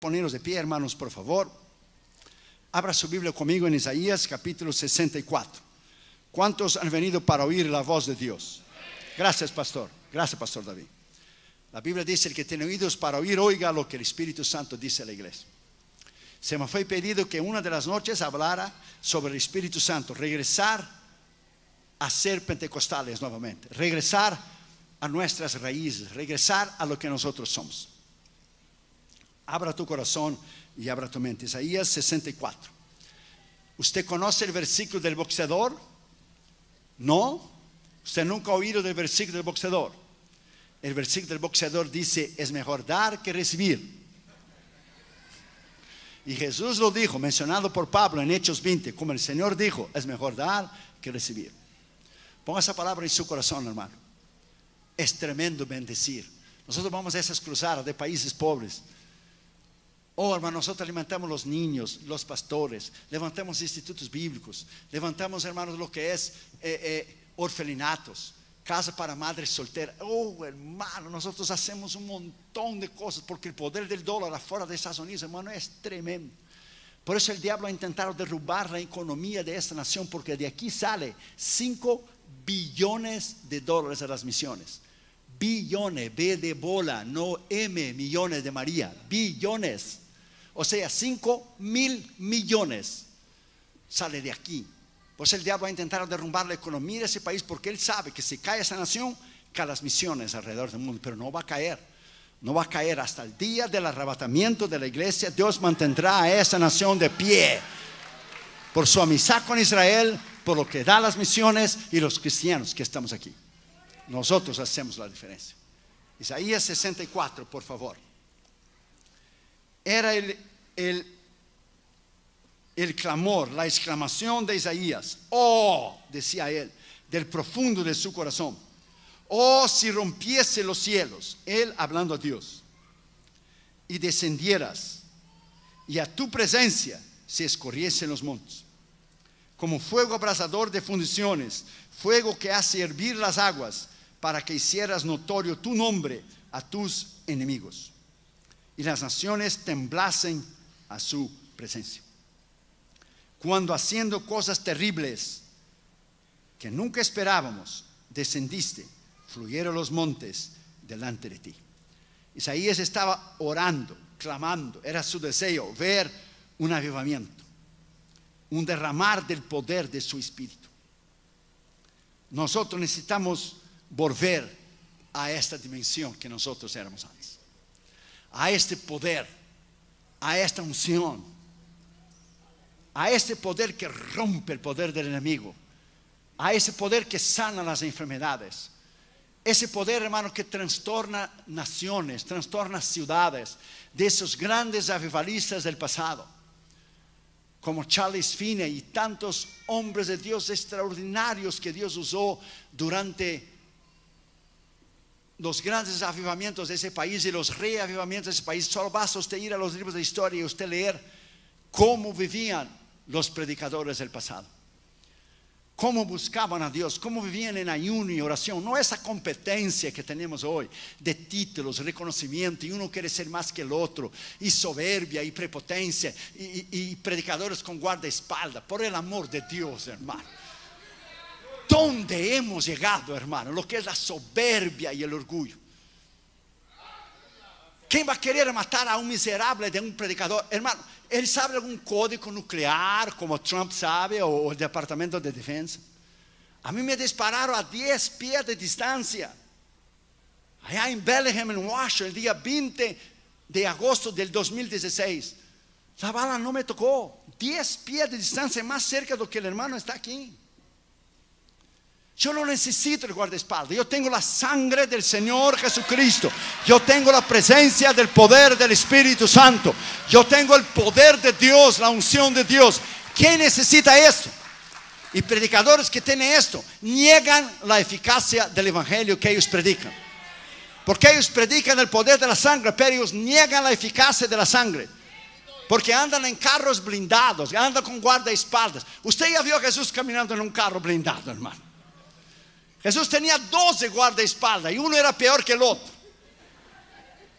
ponernos de pie, hermanos, por favor. Abra su Biblia conmigo en Isaías capítulo 64. ¿Cuántos han venido para oír la voz de Dios? Gracias, pastor. Gracias, pastor David. La Biblia dice: el que tiene oídos para oír, oiga lo que el Espíritu Santo dice a la iglesia. Se me fue pedido que una de las noches hablara sobre el Espíritu Santo, regresar a ser pentecostales nuevamente, regresar a nuestras raíces, regresar a lo que nosotros somos. Abra tu corazón y abra tu mente. Isaías 64. ¿Usted conoce el versículo del boxeador? ¿No? Usted nunca ha oído del versículo del boxeador. El versículo del boxeador dice: es mejor dar que recibir. Y Jesús lo dijo, mencionado por Pablo en Hechos 20, como el Señor dijo: es mejor dar que recibir. Ponga esa palabra en su corazón, hermano. Es tremendo bendecir. Nosotros vamos a esas cruzadas de países pobres. Oh, hermano, nosotros alimentamos los niños, los pastores, levantamos institutos bíblicos, levantamos, hermanos, lo que es orfelinatos, casa para madres solteras. Oh, hermano, nosotros hacemos un montón de cosas, porque el poder del dólar afuera de Estados Unidos, hermano, es tremendo. Por eso el diablo ha intentado derrubar la economía de esta nación, porque de aquí sale 5 billones de dólares a las misiones. Billones, B de bola, no M, millones de María, billones. O sea, 5,000 millones sale de aquí. Pues el diablo ha intentado derrumbar la economía de ese país, porque él sabe que si cae esa nación, caen las misiones alrededor del mundo. Pero no va a caer. No va a caer hasta el día del arrebatamiento de la iglesia. Dios mantendrá a esa nación de pie por su amistad con Israel, por lo que da las misiones y los cristianos que estamos aquí. Nosotros hacemos la diferencia. Isaías 64, por favor. Era el clamor, la exclamación de Isaías. Oh, decía él, del profundo de su corazón. Oh, si rompiese los cielos, él hablando a Dios, y descendieras, y a tu presencia se escurriesen los montes, como fuego abrasador de fundiciones, fuego que hace hervir las aguas, para que hicieras notorio tu nombre a tus enemigos, y las naciones temblasen a su presencia. Cuando haciendo cosas terribles que nunca esperábamos, descendiste, fluyeron los montes delante de ti. Isaías estaba orando, clamando. Era su deseo ver un avivamiento, un derramar del poder de su espíritu. Nosotros necesitamos volver a esta dimensión que nosotros éramos antes, a este poder, a esta unción, a este poder que rompe el poder del enemigo, a ese poder que sana las enfermedades, ese poder, hermano, que trastorna naciones, trastorna ciudades, de esos grandes avivalistas del pasado, como Charles Finney y tantos hombres de Dios extraordinarios que Dios usó durante los grandes avivamientos de ese país y los reavivamientos de ese país. Solo basta usted ir a los libros de historia y usted leer cómo vivían los predicadores del pasado, cómo buscaban a Dios, cómo vivían en ayuno y oración. No esa competencia que tenemos hoy de títulos, reconocimiento, y uno quiere ser más que el otro, y soberbia y prepotencia, y predicadores con guardaespaldas. Por el amor de Dios, hermano, ¿dónde hemos llegado, hermano? Lo que es la soberbia y el orgullo. ¿Quién va a querer matar a un miserable de un predicador? Hermano, él sabe algún código nuclear como Trump sabe, o el Departamento de Defensa. A mí me dispararon a 10 pies de distancia, allá en Bellingham, en Washington, el día 20 de agosto del 2016. La bala no me tocó. 10 pies de distancia, más cerca de lo que el hermano está aquí. Yo no necesito el guardaespaldas. Yo tengo la sangre del Señor Jesucristo. Yo tengo la presencia del poder del Espíritu Santo. Yo tengo el poder de Dios, la unción de Dios. ¿Quién necesita esto? Y predicadores que tienen esto niegan la eficacia del evangelio que ellos predican, porque ellos predican el poder de la sangre, pero ellos niegan la eficacia de la sangre, porque andan en carros blindados, andan con guardaespaldas. Usted ya vio a Jesús caminando en un carro blindado, hermano. Jesús tenía 12 guardaespaldas y uno era peor que el otro.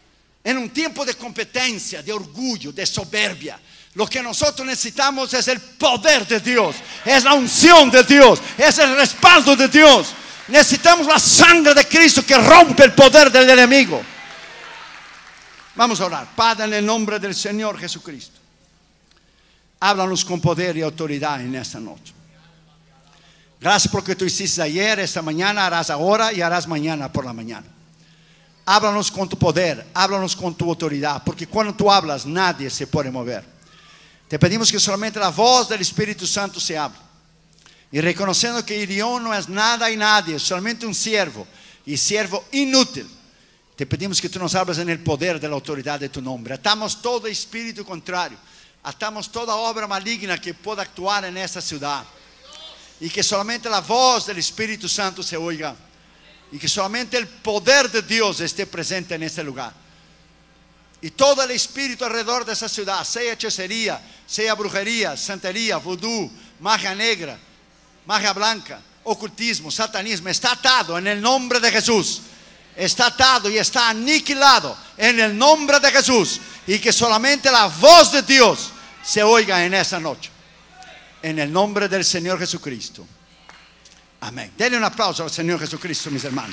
en un tiempo de competencia, de orgullo, de soberbia. Lo que nosotros necesitamos es el poder de Dios, es la unción de Dios, es el respaldo de Dios. Necesitamos la sangre de Cristo que rompe el poder del enemigo. Vamos a orar. Padre, en el nombre del Señor Jesucristo, háblanos con poder y autoridad en esta noche. Gracias porque tú hiciste ayer, esta mañana, harás ahora y harás mañana por la mañana. Háblanos con tu poder, háblanos con tu autoridad, porque cuando tú hablas nadie se puede mover. Te pedimos que solamente la voz del Espíritu Santo se hable. Y reconociendo que Irión no es nada y nadie, solamente un siervo, y siervo inútil, te pedimos que tú nos hables en el poder de la autoridad de tu nombre. Atamos todo espíritu contrario, atamos toda obra maligna que pueda actuar en esta ciudad, y que solamente la voz del Espíritu Santo se oiga, y que solamente el poder de Dios esté presente en este lugar. Y todo el espíritu alrededor de esa ciudad, sea hechicería, sea brujería, santería, vudú, magia negra, magia blanca, ocultismo, satanismo, está atado en el nombre de Jesús. Está atado y está aniquilado en el nombre de Jesús. Y que solamente la voz de Dios se oiga en esta noche, en el nombre del Señor Jesucristo. Amén. Denle un aplauso al Señor Jesucristo, mis hermanos.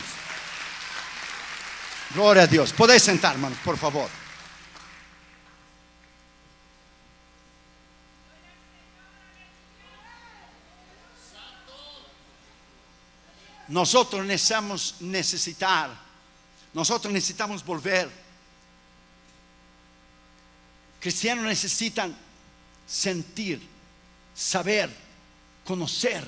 Gloria a Dios. Podéis sentar, hermanos, por favor. Nosotros necesitamos volver. Cristianos necesitan sentir, saber, conocer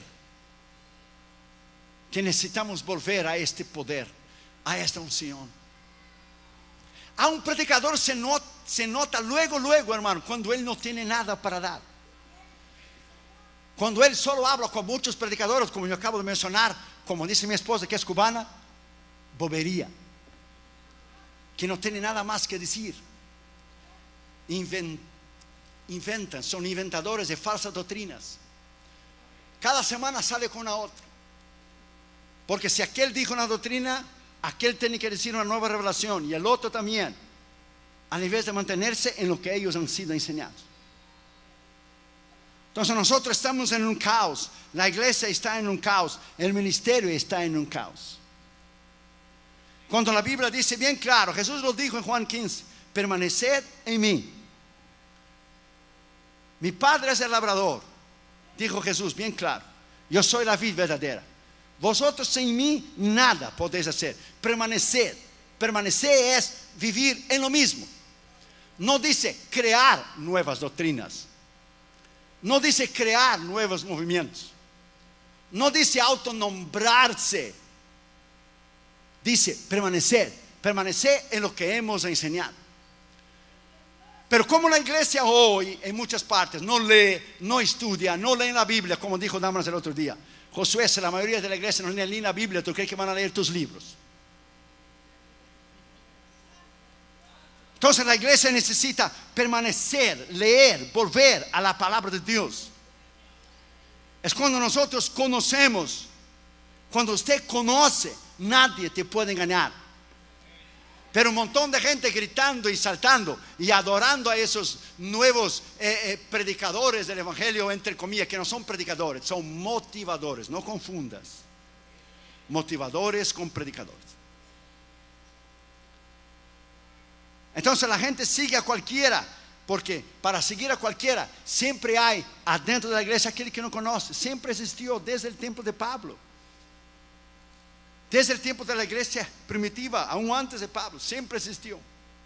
que necesitamos volver a este poder, a esta unción. A un predicador se nota luego, hermano, cuando él no tiene nada para dar. Cuando él solo habla con muchos predicadores, como yo acabo de mencionar, como dice mi esposa que es cubana, bobería, que no tiene nada más que decir. Inventan, son inventadores de falsas doctrinas. Cada semana sale con una otra. Porque si aquel dijo una doctrina, aquel tiene que decir una nueva revelación, y el otro también, a nivel de mantenerse en lo que ellos han sido enseñados. Entonces nosotros estamos en un caos. La iglesia está en un caos. El ministerio está en un caos. Cuando la Biblia dice bien claro, Jesús lo dijo en Juan 15: permaneced en mí. Mi Padre es el labrador, dijo Jesús bien claro. Yo soy la vid verdadera. Vosotros sin mí nada podéis hacer. Permaneced. Permanecer es vivir en lo mismo. No dice crear nuevas doctrinas. No dice crear nuevos movimientos. No dice autonombrarse. Dice permanecer. Permanecer en lo que hemos enseñado. Pero como la iglesia hoy en muchas partes no lee, no estudia, no lee la Biblia, como dijo Damaris el otro día. Josué, si la mayoría de la iglesia no lee la Biblia, ¿tú crees que van a leer tus libros? Entonces la iglesia necesita permanecer, leer, volver a la palabra de Dios. Es cuando nosotros conocemos. Cuando usted conoce, nadie te puede engañar. Pero un montón de gente gritando y saltando y adorando a esos nuevos predicadores del evangelio, entre comillas, que no son predicadores, son motivadores. No confundas motivadores con predicadores. Entonces la gente sigue a cualquiera, porque para seguir a cualquiera siempre hay adentro de la iglesia aquel que no conoce. Siempre existió desde el tiempo de Pablo, desde el tiempo de la iglesia primitiva, aún antes de Pablo, siempre existió.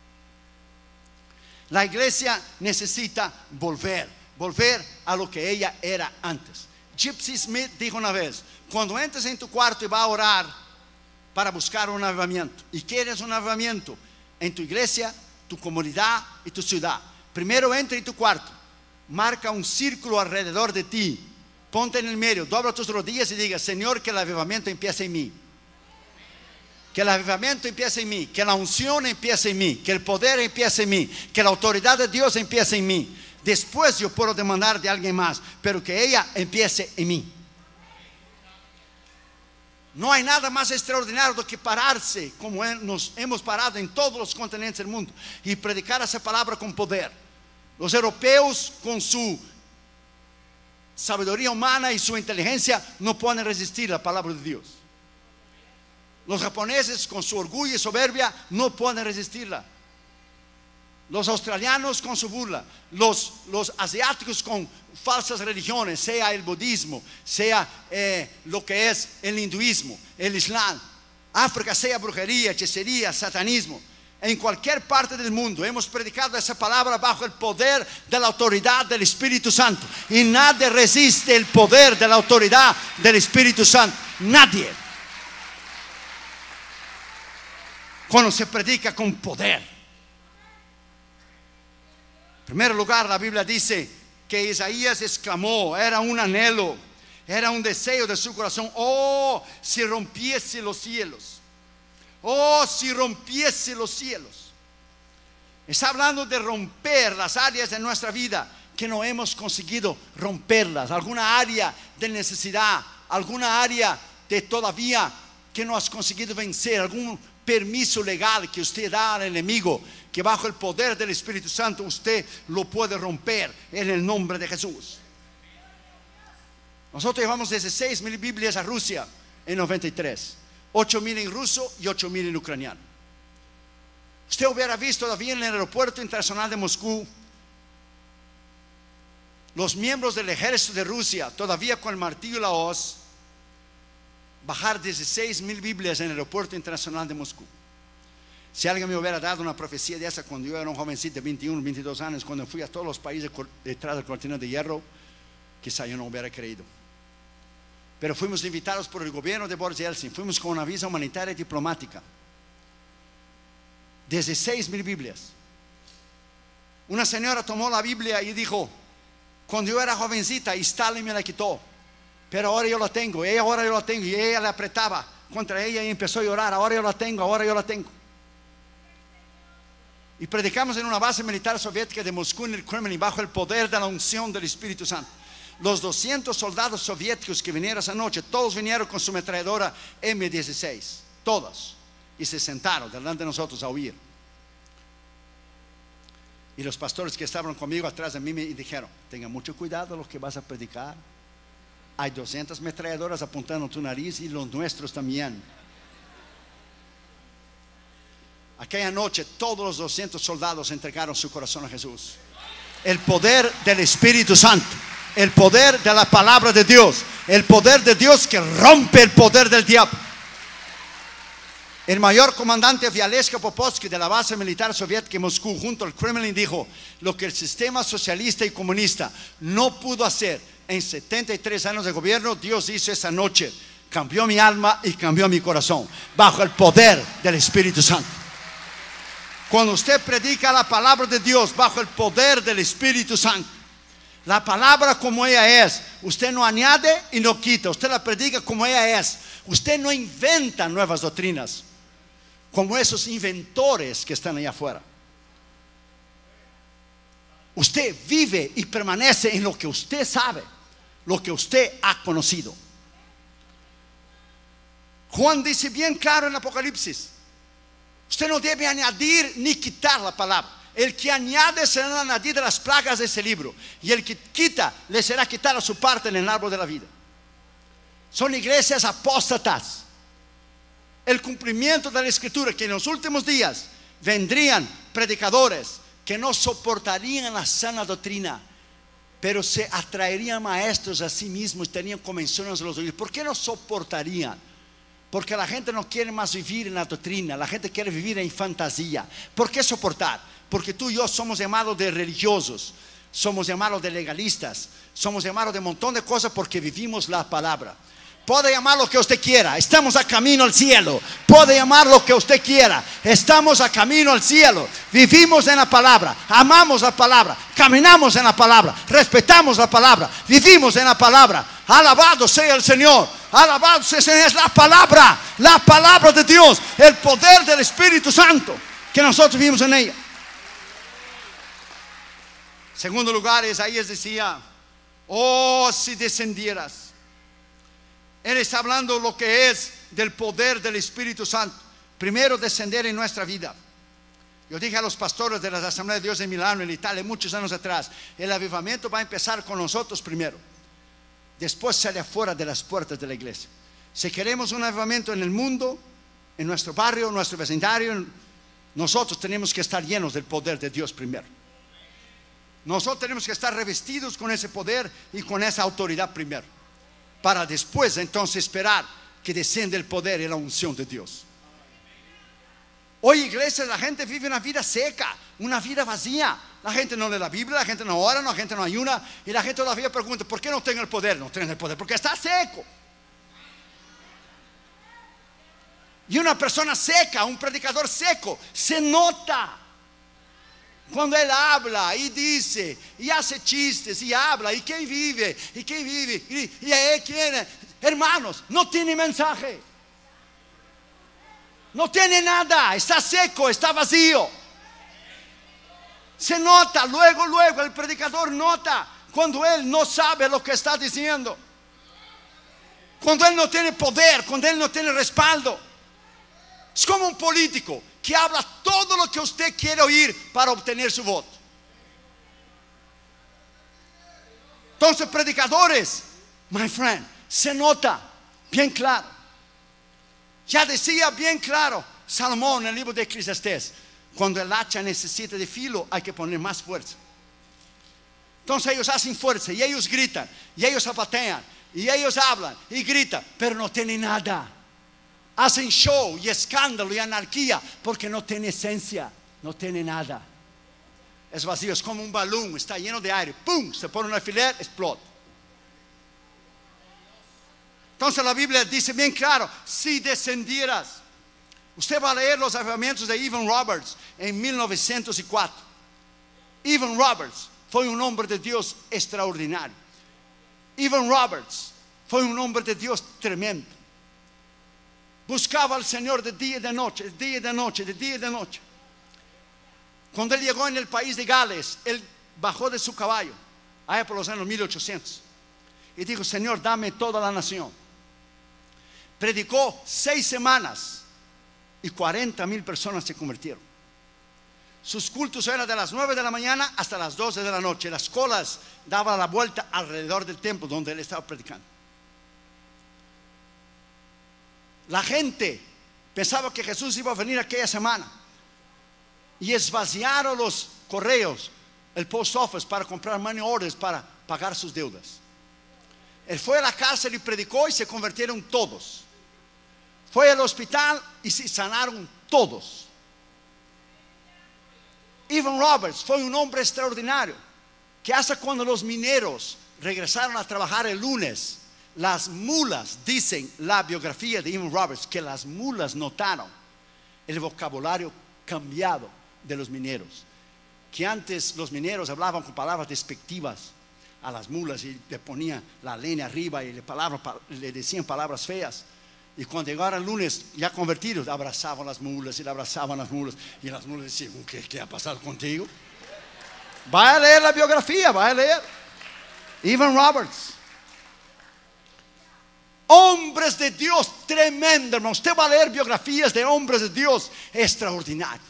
La iglesia necesita volver a lo que ella era antes. Gypsy Smith dijo una vez: cuando entres en tu cuarto y vas a orar para buscar un avivamiento, y quieres un avivamiento en tu iglesia, tu comunidad y tu ciudad, primero entra en tu cuarto, marca un círculo alrededor de ti, ponte en el medio, dobla tus rodillas y diga: Señor, que el avivamiento empiece en mí. Que el avivamiento empiece en mí, que la unción empiece en mí, que el poder empiece en mí, que la autoridad de Dios empiece en mí. Después yo puedo demandar de alguien más, pero que ella empiece en mí. No hay nada más extraordinario do que pararse, como nos hemos parado en todos los continentes del mundo, y predicar esa palabra con poder. Los europeos, con su sabiduría humana y su inteligencia, no pueden resistir la palabra de Dios. Los japoneses, con su orgullo y soberbia, no pueden resistirla. Los australianos con su burla, los asiáticos con falsas religiones, sea el budismo, sea lo que es el hinduismo, el islam, África, sea brujería, hechicería, satanismo. En cualquier parte del mundo hemos predicado esa palabra bajo el poder de la autoridad del Espíritu Santo, y nadie resiste el poder de la autoridad del Espíritu Santo. Nadie. Cuando se predica con poder. En primer lugar, la Biblia dice que Isaías exclamó, era un anhelo, era un deseo de su corazón: oh, si rompiese los cielos, oh, si rompiese los cielos. Está hablando de romper las áreas de nuestra vida que no hemos conseguido romperlas, alguna área de necesidad, alguna área de todavía que no has conseguido vencer, algún permiso legal que usted da al enemigo, que bajo el poder del Espíritu Santo usted lo puede romper en el nombre de Jesús. Nosotros llevamos 16,000 Biblias a Rusia en 93, 8,000 en ruso y 8,000 en ucraniano. Usted hubiera visto todavía en el aeropuerto internacional de Moscú los miembros del ejército de Rusia, todavía con el martillo y la hoz, bajar 16,000 Biblias en el aeropuerto internacional de Moscú. Si alguien me hubiera dado una profecía de esa cuando yo era un jovencito de 21, 22 años, cuando fui a todos los países detrás del cortina de hierro, quizá yo no hubiera creído. Pero fuimos invitados por el gobierno de Boris Yeltsin, fuimos con una visa humanitaria y diplomática. 16,000 Biblias. Una señora tomó la Biblia y dijo: cuando yo era jovencita y Stalin me la quitó, pero ahora yo la tengo, y ahora yo la tengo, y ella le apretaba contra ella y empezó a llorar: ahora yo la tengo, ahora yo la tengo. Y predicamos en una base militar soviética de Moscú, en el Kremlin, bajo el poder de la unción del Espíritu Santo. Los 200 soldados soviéticos que vinieron esa noche, todos vinieron con su ametralladora M16, todos, y se sentaron delante de nosotros a oír. Y los pastores que estaban conmigo atrás de mí me dijeron: tenga mucho cuidado lo que vas a predicar. Hay 200 ametralladoras apuntando a tu nariz y los nuestros también. Aquella noche todos los 200 soldados entregaron su corazón a Jesús. El poder del Espíritu Santo, el poder de la palabra de Dios, el poder de Dios que rompe el poder del diablo. El mayor comandante Vyaleska Popovsky de la base militar soviética en Moscú, junto al Kremlin, dijo: lo que el sistema socialista y comunista no pudo hacer en 73 años de gobierno, Dios hizo esa noche. Cambió mi alma y cambió mi corazón bajo el poder del Espíritu Santo. Cuando usted predica la palabra de Dios bajo el poder del Espíritu Santo, la palabra como ella es, usted no añade y no quita, usted la predica como ella es. Usted no inventa nuevas doctrinas como esos inventores que están allá afuera. Usted vive y permanece en lo que usted sabe, lo que usted ha conocido. Juan dice bien claro en Apocalipsis: usted no debe añadir ni quitar la palabra. El que añade será añadidas las plagas de ese libro, y el que quita le será quitada su parte en el árbol de la vida. Son iglesias apóstatas. El cumplimiento de la Escritura, que en los últimos días vendrían predicadores que no soportarían la sana doctrina, pero se atraerían maestros a sí mismos y tenían convenciones de los oídos. ¿Por qué no soportarían? Porque la gente no quiere más vivir en la doctrina, la gente quiere vivir en fantasía. ¿Por qué soportar? Porque tú y yo somos llamados de religiosos, somos llamados de legalistas, somos llamados de un montón de cosas porque vivimos la palabra. Puede llamar lo que usted quiera, estamos a camino al cielo. Puede llamar lo que usted quiera, estamos a camino al cielo. Vivimos en la palabra, amamos la palabra, caminamos en la palabra, respetamos la palabra, vivimos en la palabra. Alabado sea el Señor, alabado sea el Señor. Es la palabra de Dios, el poder del Espíritu Santo que nosotros vivimos en ella. Segundo lugar, Isaías decía: oh, si descendieras. Él está hablando lo que es del poder del Espíritu Santo, primero descender en nuestra vida. Yo dije a los pastores de la Asamblea de Dios en Milano, en Italia, muchos años atrás, el avivamiento va a empezar con nosotros primero. Después sale afuera de las puertas de la iglesia. Si queremos un avivamiento en el mundo, en nuestro barrio, en nuestro vecindario, nosotros tenemos que estar llenos del poder de Dios primero. Nosotros tenemos que estar revestidos con ese poder y con esa autoridad primero, para después entonces esperar que descienda el poder y la unción de Dios. Hoy, iglesia, la gente vive una vida seca, una vida vacía. La gente no lee la Biblia, la gente no ora, la gente no ayuna, y la gente todavía pregunta: ¿por qué no tengo el poder? No tienen el poder porque está seco. Y una persona seca, un predicador seco, se nota cuando él habla y dice y hace chistes y habla y quién vive y ahí quién. Hermanos, no tiene mensaje, no tiene nada, está seco, está vacío. Se nota, luego el predicador nota cuando él no sabe lo que está diciendo, cuando él no tiene poder, cuando él no tiene respaldo. Es como un político que habla todo lo que usted quiere oír para obtener su voto. Entonces, predicadores, my friend, se nota bien claro. Ya decía bien claro Salomón en el libro de Eclesiastés: cuando el hacha necesita de filo, hay que poner más fuerza. Entonces ellos hacen fuerza y ellos gritan y ellos zapatean y ellos hablan y gritan, pero no tienen nada. Hacen show y escándalo y anarquía porque no tiene esencia, no tiene nada. Es vacío, es como un balón, está lleno de aire, ¡pum!, se pone un alfiler, explota. Entonces la Biblia dice bien claro: si descendieras. Usted va a leer los avivamientos de Evan Roberts en 1904. Evan Roberts fue un hombre de Dios extraordinario. Evan Roberts fue un hombre de Dios tremendo. Buscaba al Señor de día y de noche, de día y de noche, de día y de noche. Cuando él llegó en el país de Gales, él bajó de su caballo, allá por los años 1800, y dijo: Señor, dame toda la nación. Predicó 6 semanas y 40,000 personas se convirtieron. Sus cultos eran de las 9 de la mañana hasta las 12 de la noche. Las colas daban la vuelta alrededor del templo donde él estaba predicando. La gente pensaba que Jesús iba a venir aquella semana y esvaciaron los correos, el post office, para comprar money orders para pagar sus deudas. Él fue a la cárcel y predicó y se convirtieron todos. Fue al hospital y se sanaron todos. Evan Roberts fue un hombre extraordinario, que hasta cuando los mineros regresaron a trabajar el lunes, las mulas, dicen la biografía de Evan Roberts, que las mulas notaron el vocabulario cambiado de los mineros. Que antes los mineros hablaban con palabras despectivas a las mulas y le ponían la leña arriba y le decían palabras feas. Y cuando llegaron el lunes ya convertidos, abrazaban las mulas y le abrazaban las mulas. Y las mulas decían: ¿qué ha pasado contigo? Vaya a leer la biografía, vaya a leer. Evan Roberts. Hombres de Dios tremendo, hermano. Usted va a leer biografías de hombres de Dios extraordinarios.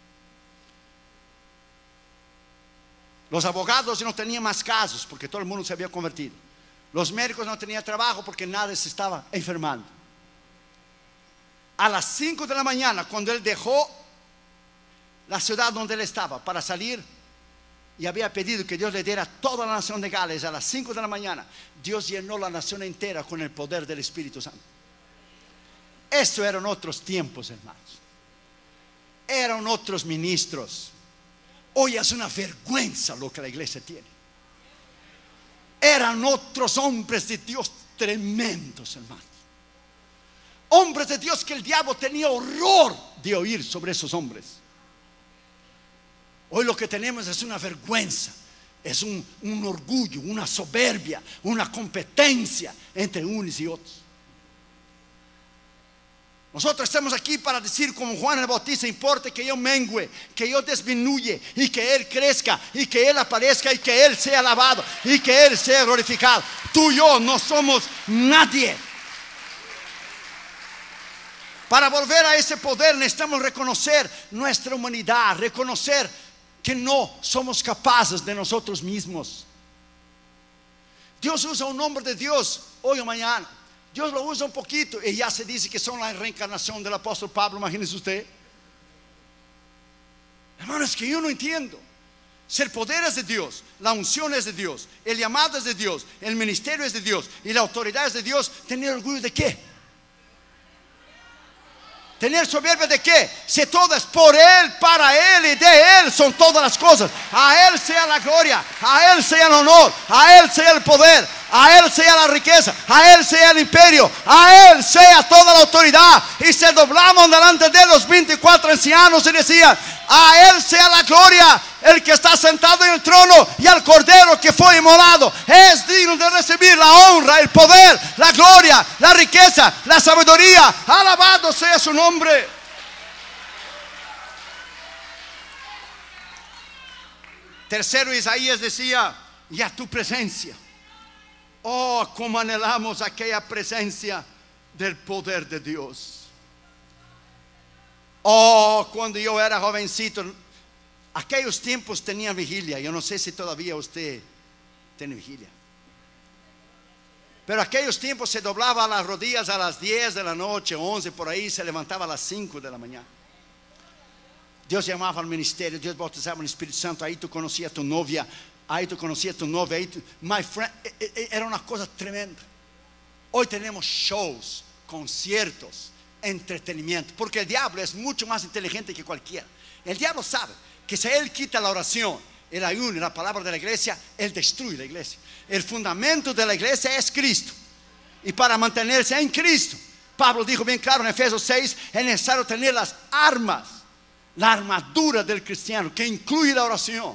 Los abogados ya no tenían más casos porque todo el mundo se había convertido. Los médicos no tenían trabajo porque nadie se estaba enfermando. A las 5 de la mañana, cuando él dejó la ciudad donde él estaba para salir, y había pedido que Dios le diera toda la nación de Gales, a las 5 de la mañana, Dios llenó la nación entera con el poder del Espíritu Santo. Esto eran otros tiempos, hermanos. Eran otros ministros. Hoy es una vergüenza lo que la iglesia tiene. Eran otros hombres de Dios tremendos, hermanos. Hombres de Dios que el diablo tenía horror de oír sobre esos hombres. Hoy lo que tenemos es una vergüenza, es un orgullo, una soberbia, una competencia entre unos y otros. Nosotros estamos aquí para decir como Juan el Bautista: importa que yo mengüe, que yo disminuye, y que Él crezca, y que Él aparezca, y que Él sea alabado, y que Él sea glorificado. Tú y yo no somos nadie. Para volver a ese poder necesitamos reconocer nuestra humanidad, reconocer que no somos capaces de nosotros mismos. Dios usa un hombre de Dios hoy o mañana. Dios lo usa un poquito y ya se dice que son la reencarnación del apóstol Pablo. Imagínese usted. Hermano, es que yo no entiendo. Si el poder es de Dios, la unción es de Dios, el llamado es de Dios, el ministerio es de Dios y la autoridad es de Dios, ¿tener orgullo de qué? ¿Tener soberbia de qué? Si todo es por Él, para Él y de Él son todas las cosas. A Él sea la gloria, a Él sea el honor, a Él sea el poder, a Él sea la riqueza, a Él sea el imperio, a Él sea toda la autoridad. Y se doblaban delante de los 24 ancianos y decían: a Él sea la gloria, el que está sentado en el trono y al cordero que fue inmolado. Es digno de recibir la honra, el poder, la gloria, la riqueza, la sabiduría. Alabado sea su nombre. Tercero, Isaías decía: y a tu presencia. Oh, cómo anhelamos aquella presencia del poder de Dios. Oh, cuando yo era jovencito, aquellos tiempos tenía vigilia. Yo no sé si todavía usted tiene vigilia, pero aquellos tiempos se doblaba las rodillas a las 10 de la noche, 11 por ahí, se levantaba a las 5 de la mañana. Dios llamaba al ministerio, Dios bautizaba en el Espíritu Santo. Ahí tú conocías a tu novia, ahí tú conocías a tu novia, my friend, era una cosa tremenda. Hoy tenemos shows, conciertos, entretenimiento, porque el diablo es mucho más inteligente que cualquiera. El diablo sabe que si él quita la oración, el ayuno y la palabra de la iglesia, él destruye la iglesia. El fundamento de la iglesia es Cristo, y para mantenerse en Cristo, Pablo dijo bien claro en Efesios 6, es necesario tener las armas, la armadura del cristiano, que incluye la oración.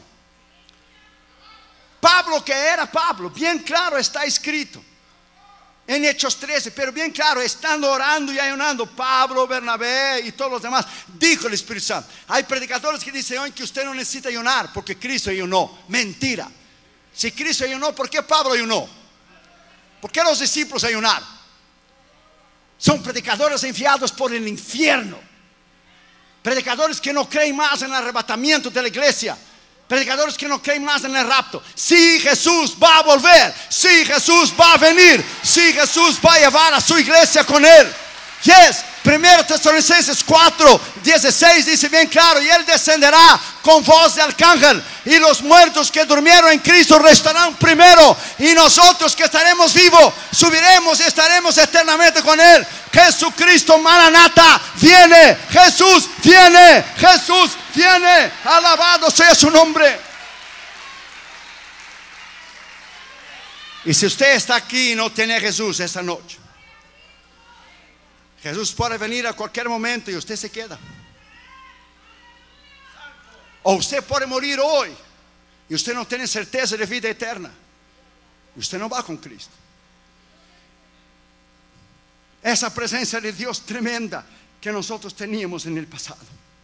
Pablo, que era Pablo, bien claro está escrito en Hechos 13, pero bien claro, estando orando y ayunando, Pablo, Bernabé y todos los demás, dijo el Espíritu Santo. Hay predicadores que dicen hoy que usted no necesita ayunar porque Cristo ayunó. Mentira. Si Cristo ayunó, ¿por qué Pablo ayunó? ¿Por qué los discípulos ayunaron? Son predicadores enviados por el infierno, predicadores que no creen más en el arrebatamiento de la iglesia, predicadores que no creen más en el rapto. Si Jesús va a volver, si Jesús va a venir, si Jesús va a llevar a su iglesia con Él. Yes, 1 Tesalonicenses 4:16 dice bien claro: y Él descenderá con voz de arcángel, y los muertos que durmieron en Cristo restarán primero, y nosotros que estaremos vivos subiremos y estaremos eternamente con Él. Jesucristo Maranata viene, Jesús viene, Jesús viene. Alabado sea su nombre. Y si usted está aquí y no tiene a Jesús esta noche, Jesús puede venir a cualquier momento y usted se queda. O usted puede morir hoy y usted no tiene certeza de vida eterna, y usted no va con Cristo. Esa presencia de Dios tremenda que nosotros teníamos en el pasado.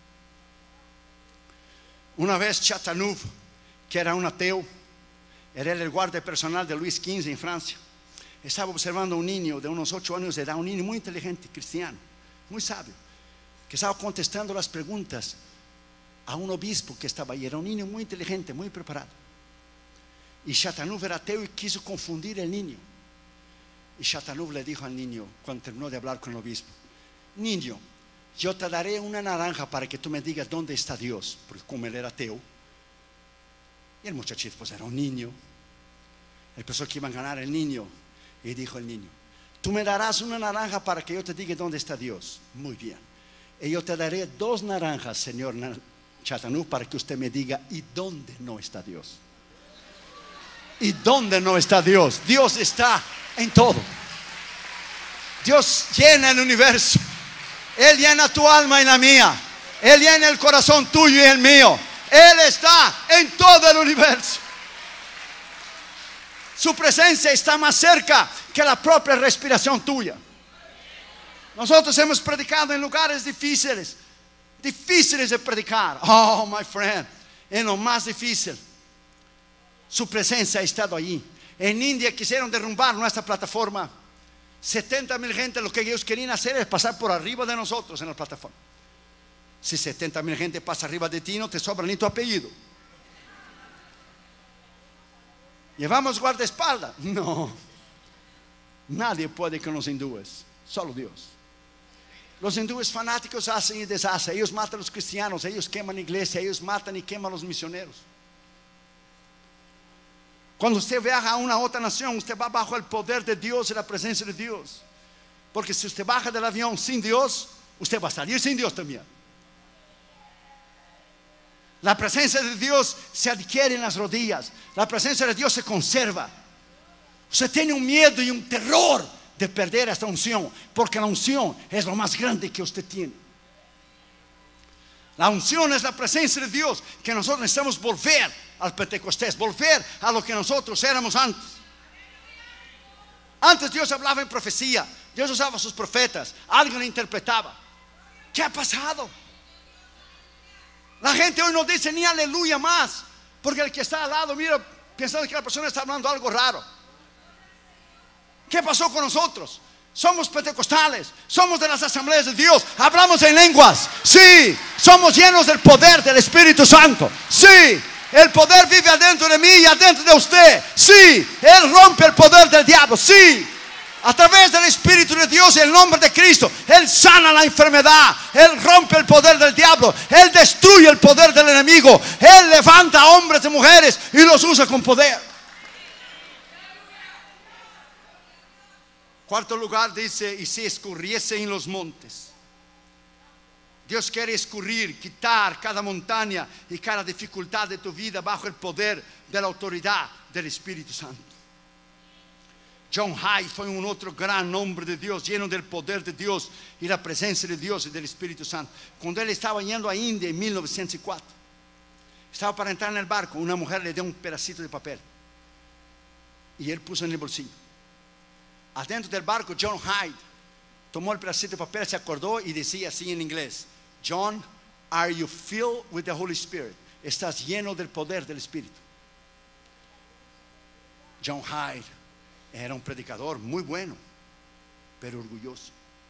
Una vez Chateauneuf, que era un ateo, era el guardia personal de Luis XV en Francia, estaba observando a un niño de unos 8 años de edad, un niño muy inteligente, cristiano, muy sabio, que estaba contestando las preguntas a un obispo que estaba ahí. Era un niño muy inteligente, muy preparado. Y Chateauneuf era ateo y quiso confundir al niño. Y Chateauneuf le dijo al niño, cuando terminó de hablar con el obispo: niño, yo te daré una naranja para que tú me digas dónde está Dios, porque como él era ateo, y el muchachito pues era un niño, él pensó que iban a ganar el niño. Y dijo el niño: tú me darás una naranja para que yo te diga dónde está Dios. Muy bien. Y yo te daré 2 naranjas, señor Chateauneuf, para que usted me diga y dónde no está Dios. ¿Y dónde no está Dios? Dios está en todo. Dios llena el universo. Él llena tu alma y la mía. Él llena el corazón tuyo y el mío. Él está en todo el universo. Su presencia está más cerca que la propia respiración tuya. Nosotros hemos predicado en lugares difíciles, difíciles de predicar. Oh, my friend, en lo más difícil, su presencia ha estado allí. En India quisieron derrumbar nuestra plataforma. 70,000 gente, lo que ellos querían hacer es pasar por arriba de nosotros en la plataforma. Si 70,000 gente pasa arriba de ti, no te sobra ni tu apellido. ¿Llevamos guardaespaldas? No. Nadie puede con los hindúes, solo Dios. Los hindúes fanáticos hacen y deshacen. Ellos matan a los cristianos, ellos queman la iglesia, ellos matan y queman a los misioneros. Cuando usted viaja a una otra nación, usted va bajo el poder de Dios y la presencia de Dios. Porque si usted baja del avión sin Dios, usted va a salir sin Dios también. La presencia de Dios se adquiere en las rodillas. La presencia de Dios se conserva. Usted tiene un miedo y un terror de perder esta unción, porque la unción es lo más grande que usted tiene. La unción es la presencia de Dios, que nosotros necesitamos volver al Pentecostés, volver a lo que nosotros éramos antes. Antes Dios hablaba en profecía, Dios usaba a sus profetas, alguien le interpretaba. ¿Qué ha pasado? La gente hoy no dice ni aleluya más, porque el que está al lado mira pensando que la persona está hablando algo raro. ¿Qué pasó con nosotros? Somos pentecostales, somos de las asambleas de Dios, hablamos en lenguas, sí, somos llenos del poder del Espíritu Santo, sí, el poder vive adentro de mí y adentro de usted, sí, Él rompe el poder del diablo, sí, a través del Espíritu de Dios y el nombre de Cristo, Él sana la enfermedad, Él rompe el poder del diablo, Él destruye el poder del enemigo, Él levanta a hombres y mujeres y los usa con poder. Cuarto lugar dice, y si escurriese en los montes. Dios quiere escurrir, quitar cada montaña y cada dificultad de tu vida bajo el poder de la autoridad del Espíritu Santo. John Hyde fue un otro gran hombre de Dios, lleno del poder de Dios y la presencia de Dios y del Espíritu Santo. Cuando él estaba yendo a India en 1904, estaba para entrar en el barco, una mujer le dio un pedacito de papel y él puso en el bolsillo. Adentro del barco, John Hyde tomó el pedacito de papel, se acordó y decía así en inglés: John, are you filled with the Holy Spirit? Estás lleno del poder del Espíritu. John Hyde era un predicador muy bueno, pero orgulloso.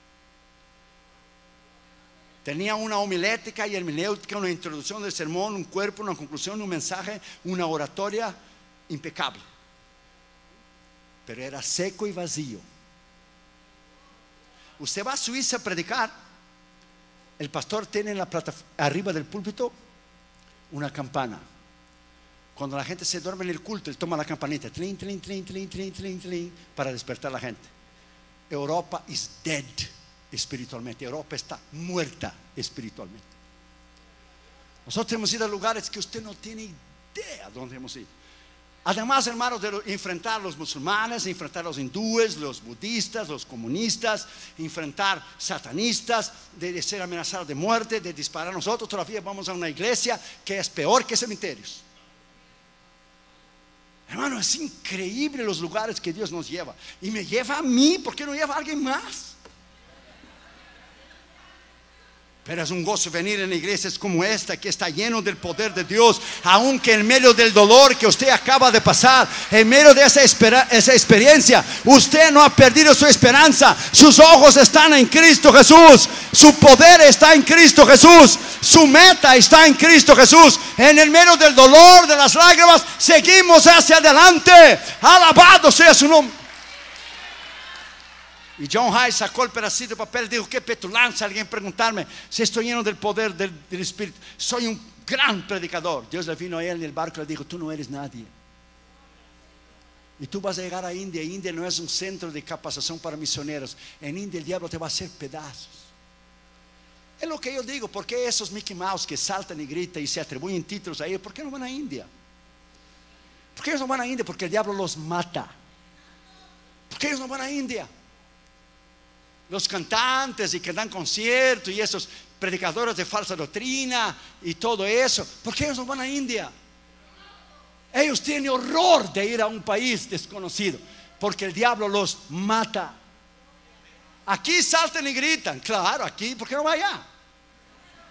Tenía una homilética y hermenéutica, una introducción del sermón, un cuerpo, una conclusión, un mensaje, una oratoria impecable. Pero era seco y vacío. Usted va a Suiza a predicar, el pastor tiene en la arriba del púlpito una campana. Cuando la gente se duerme en el culto, él toma la campanita, tlin, tlin, tlin, tlin, tlin, tlin, tlin, para despertar a la gente. Europa is dead espiritualmente. Europa está muerta espiritualmente. Nosotros hemos ido a lugares que usted no tiene idea dónde hemos ido. Además, hermanos, de enfrentar a los musulmanes, enfrentar a los hindúes, los budistas, los comunistas, enfrentar satanistas, de ser amenazados de muerte, de disparar a nosotros, todavía vamos a una iglesia que es peor que cementerios. Hermano, es increíble los lugares que Dios nos lleva. Y me lleva a mí, ¿por qué no lleva a alguien más? Pero es un gozo venir en iglesias como esta, que está lleno del poder de Dios, aunque en medio del dolor que usted acaba de pasar, en medio de esa experiencia, usted no ha perdido su esperanza. Sus ojos están en Cristo Jesús, su poder está en Cristo Jesús, su meta está en Cristo Jesús. En el medio del dolor, de las lágrimas, seguimos hacia adelante. Alabado sea su nombre. Y John Hyde sacó el pedacito de papel y dijo: qué petulancia alguien preguntarme si estoy lleno del poder del Espíritu. Soy un gran predicador. Dios le vino a él en el barco y le dijo: tú no eres nadie. Y tú vas a llegar a India. India no es un centro de capacitación para misioneros. En India el diablo te va a hacer pedazos. Es lo que yo digo. ¿Por qué esos Mickey Mouse que saltan y gritan y se atribuyen títulos a ellos? ¿Por qué no van a India? ¿Por qué ellos no van a India? Porque el diablo los mata. ¿Por qué ellos no van a India? Los cantantes y que dan conciertos y esos predicadores de falsa doctrina y todo eso, ¿por qué ellos no van a India? Ellos tienen horror de ir a un país desconocido, porque el diablo los mata. Aquí saltan y gritan, claro, aquí, ¿por qué no va allá?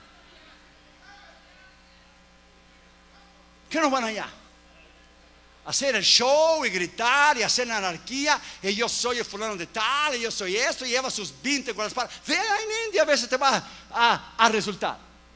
¿Por qué no van allá? hacer el show y gritar y hacer anarquía, y yo soy el fulano de tal, y yo soy esto, y lleva sus 20 con las palas. Ve en India, a veces te va a resultar.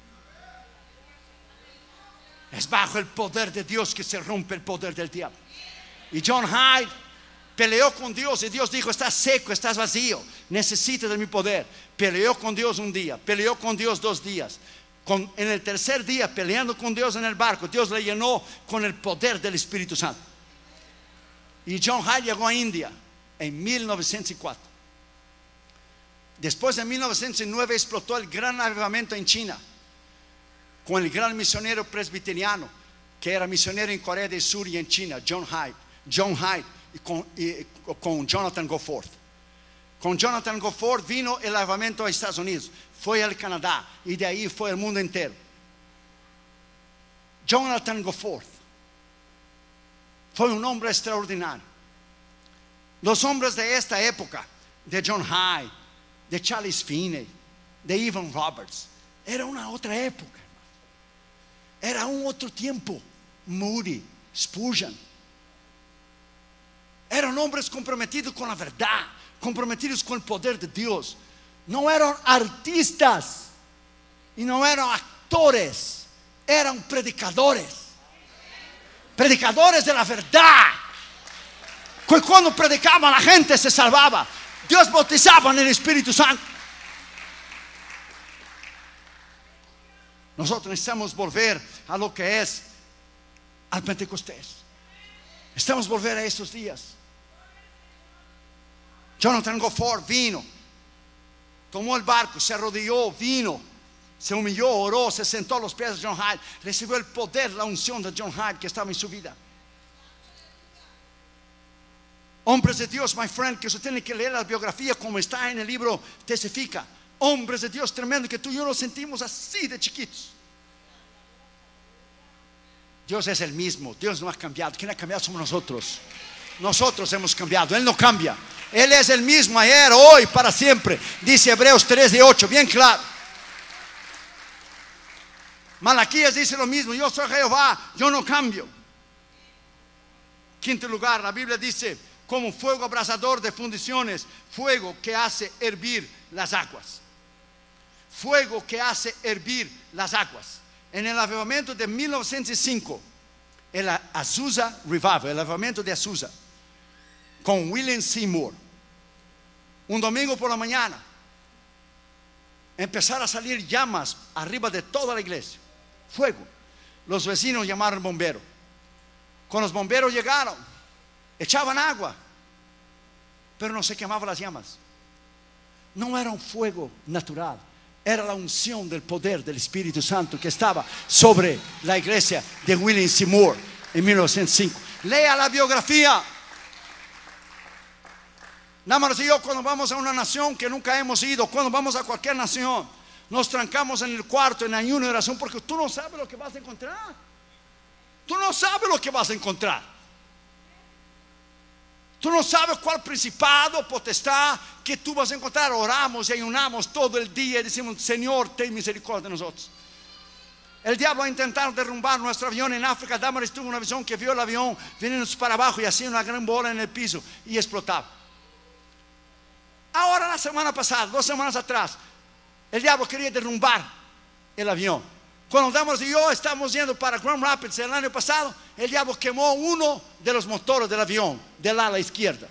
Es bajo el poder de Dios que se rompe el poder del diablo. Y John Hyde peleó con Dios, y Dios dijo: estás seco, estás vacío, necesitas de mi poder. Peleó con Dios un día, peleó con Dios 2 días. En el tercer día, peleando con Dios en el barco, Dios le llenó con el poder del Espíritu Santo. Y John Hyde llegó a India en 1904. Después de 1909 explotó el gran avivamiento en China, con el gran misionero presbiteriano que era misionero en Corea del Sur y en China, John Hyde, con Jonathan Goforth. Con Jonathan Goforth vino el avivamiento a Estados Unidos, fue al Canadá, y de ahí fue al mundo entero. Jonathan Goforth fue un hombre extraordinario. Los hombres de esta época, de John Hyde, de Charles Finney, de Evan Roberts, era una otra época, era un otro tiempo. Moody, Spurgeon, eran hombres comprometidos con la verdad, comprometidos con el poder de Dios. No eran artistas y no eran actores, eran predicadores, predicadores de la verdad. Cuando predicaban, la gente se salvaba, Dios bautizaba en el Espíritu Santo. Nosotros necesitamos volver a lo que es al Pentecostés. Necesitamos volver a esos días. Jonathan Goforth vino, tomó el barco, se arrodilló, vino, se humilló, oró, se sentó a los pies de John Hyde, recibió el poder, la unción de John Hyde que estaba en su vida. Hombres de Dios, my friend, que usted tiene que leer la biografía como está en el libro Testifica. Hombres de Dios tremendo que tú y yo nos sentimos así de chiquitos. Dios es el mismo, Dios no ha cambiado. ¿Quién ha cambiado? Somos nosotros. Nosotros hemos cambiado, Él no cambia. Él es el mismo ayer, hoy, para siempre. Dice Hebreos 3:8, bien claro. Malaquías dice lo mismo: yo soy Jehová, yo no cambio. Quinto lugar, la Biblia dice: como fuego abrasador de fundiciones, fuego que hace hervir las aguas. Fuego que hace hervir las aguas. En el avivamiento de 1905, el Azusa Revival, el avivamiento de Azusa, con William Seymour, un domingo por la mañana, empezaron a salir llamas arriba de toda la iglesia, fuego. Los vecinos llamaron al bombero. Cuando los bomberos llegaron, echaban agua, pero no se quemaban las llamas. No era un fuego natural, era la unción del poder del Espíritu Santo que estaba sobre la iglesia de William Seymour en 1905. Lea la biografía. Nada más yo, cuando vamos a una nación que nunca hemos ido, cuando vamos a cualquier nación, nos trancamos en el cuarto en ayuno y oración, porque tú no sabes lo que vas a encontrar. Tú no sabes lo que vas a encontrar. Tú no sabes cuál principado, potestad que tú vas a encontrar. Oramos y ayunamos todo el día y decimos: Señor, ten misericordia de nosotros. El diablo ha intentado derrumbar nuestro avión en África. Damaris tuvo una visión que vio el avión viniendo para abajo y hacía una gran bola en el piso y explotaba. Ahora, la semana pasada, 2 semanas atrás, el diablo quería derrumbar el avión. Cuando Damaris y yo estamos yendo para Grand Rapids el año pasado, el diablo quemó uno de los motores del avión, del ala izquierda.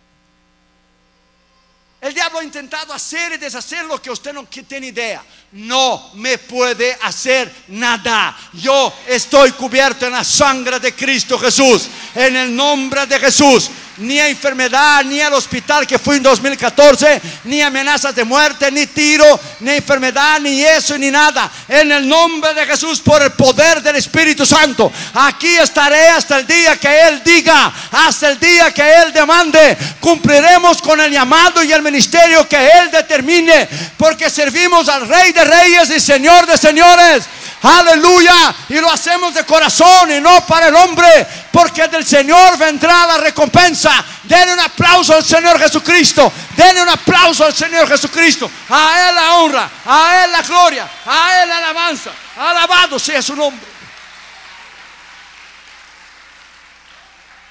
El diablo ha intentado hacer y deshacer lo que usted no tiene idea. No me puede hacer nada. Yo estoy cubierto en la sangre de Cristo Jesús. En el nombre de Jesús. Ni a enfermedad, ni al hospital que fui en 2014, ni amenazas de muerte, ni tiro, ni enfermedad, ni eso, ni nada. En el nombre de Jesús, por el poder del Espíritu Santo, aquí estaré hasta el día que Él diga, hasta el día que Él demande. Cumpliremos con el llamado y el ministerio que Él determine, porque servimos al Rey de Reyes y Señor de Señores. Aleluya. Y lo hacemos de corazón y no para el hombre, porque del Señor vendrá la recompensa. Denle un aplauso al Señor Jesucristo. Denle un aplauso al Señor Jesucristo. A Él la honra, a Él la gloria, a Él la alabanza. Alabado sea su nombre.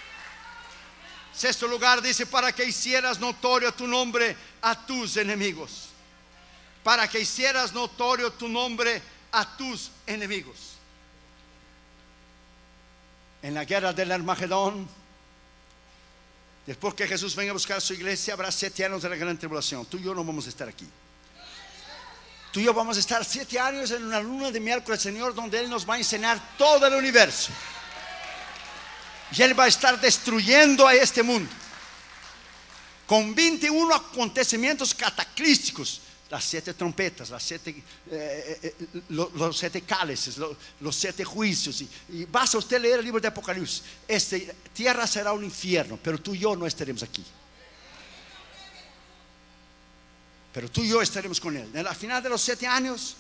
Sexto lugar dice, para que hicieras notorio tu nombre a tus enemigos. Para que hicieras notorio tu nombre a tus enemigos. En la guerra del Armagedón, después que Jesús venga a buscar a su iglesia, habrá 7 años de la gran tribulación. Tú y yo no vamos a estar aquí. Tú y yo vamos a estar 7 años en una luna de miel con el Señor, donde Él nos va a enseñar todo el universo. Y Él va a estar destruyendo a este mundo con 21 acontecimientos cataclísticos. Las 7 trompetas, los 7 cálices, los 7 juicios. Y basta usted leer el libro de Apocalipsis. Esta tierra será un infierno, pero tú y yo no estaremos aquí. Pero tú y yo estaremos con Él. Al final de los 7 años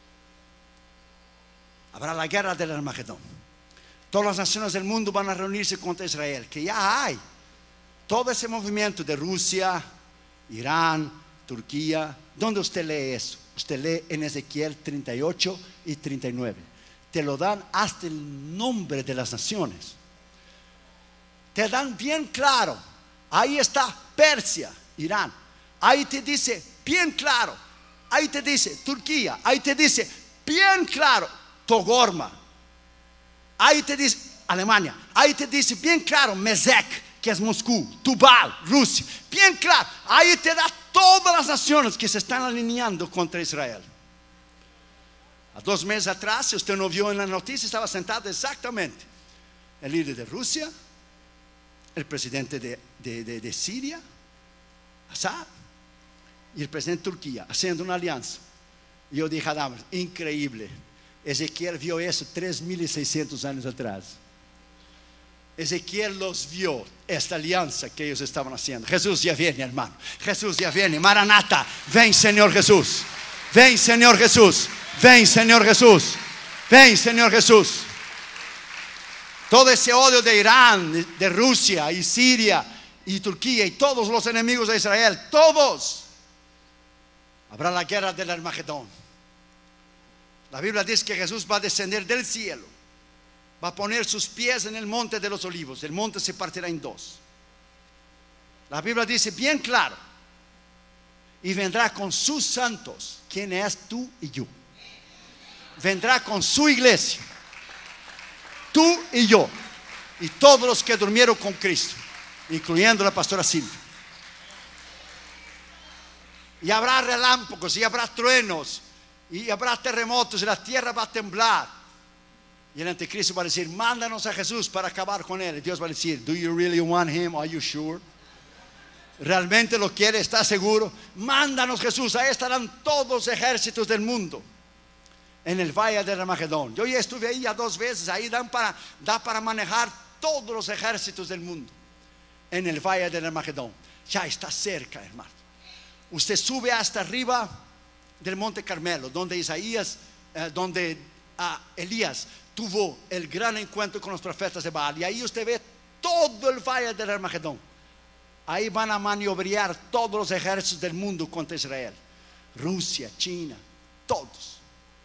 habrá la guerra del Armagedón. Todas las naciones del mundo van a reunirse contra Israel, que ya hay todo ese movimiento de Rusia, Irán, Turquía. ¿Dónde usted lee eso? Usted lee en Ezequiel 38 y 39. Te lo dan hasta el nombre de las naciones. Te dan bien claro. Ahí está Persia, Irán. Ahí te dice bien claro. Ahí te dice Turquía. Ahí te dice bien claro Togorma. Ahí te dice Alemania. Ahí te dice bien claro Mesec, que es Moscú, Tubal, Rusia. Bien claro. Ahí te da todas las naciones que se están alineando contra Israel. A 2 meses atrás, si usted no vio en la noticia, estaba sentado exactamente el líder de Rusia, el presidente de Siria, Assad, y el presidente de Turquía, haciendo una alianza. Y yo dije, damas, increíble. Ezequiel vio eso 3600 años atrás. Ezequiel los vio, esta alianza que ellos estaban haciendo. Jesús ya viene, hermano. Jesús ya viene. Maranata, ven Señor Jesús. Ven Señor Jesús. Ven Señor Jesús. Ven Señor Jesús. Todo ese odio de Irán, de Rusia y Siria y Turquía y todos los enemigos de Israel, todos. Habrá la guerra del Armagedón. La Biblia dice que Jesús va a descender del cielo. Va a poner sus pies en el monte de los olivos. El monte se partirá en 2. La Biblia dice bien claro. Y vendrá con sus santos. ¿Quién es tú y yo? Vendrá con su iglesia. Tú y yo. Y todos los que durmieron con Cristo, incluyendo la pastora Silvia. Y habrá relámpagos, y habrá truenos, y habrá terremotos, y la tierra va a temblar. Y el anticristo va a decir, mándanos a Jesús para acabar con él. Y Dios va a decir, do you really want him? Are you sure? ¿Realmente lo quiere? ¿Está seguro? Mándanos Jesús. Ahí estarán todos los ejércitos del mundo en el valle del Armagedón. Yo ya estuve ahí ya 2 veces. Ahí da para manejar todos los ejércitos del mundo en el valle del Armagedón. Ya está cerca, hermano. Usted sube hasta arriba del monte Carmelo, donde Elías tuvo el gran encuentro con los profetas de Baal. Y ahí usted ve todo el valle del Armagedón. Ahí van a maniobrar todos los ejércitos del mundo contra Israel. Rusia, China, todos.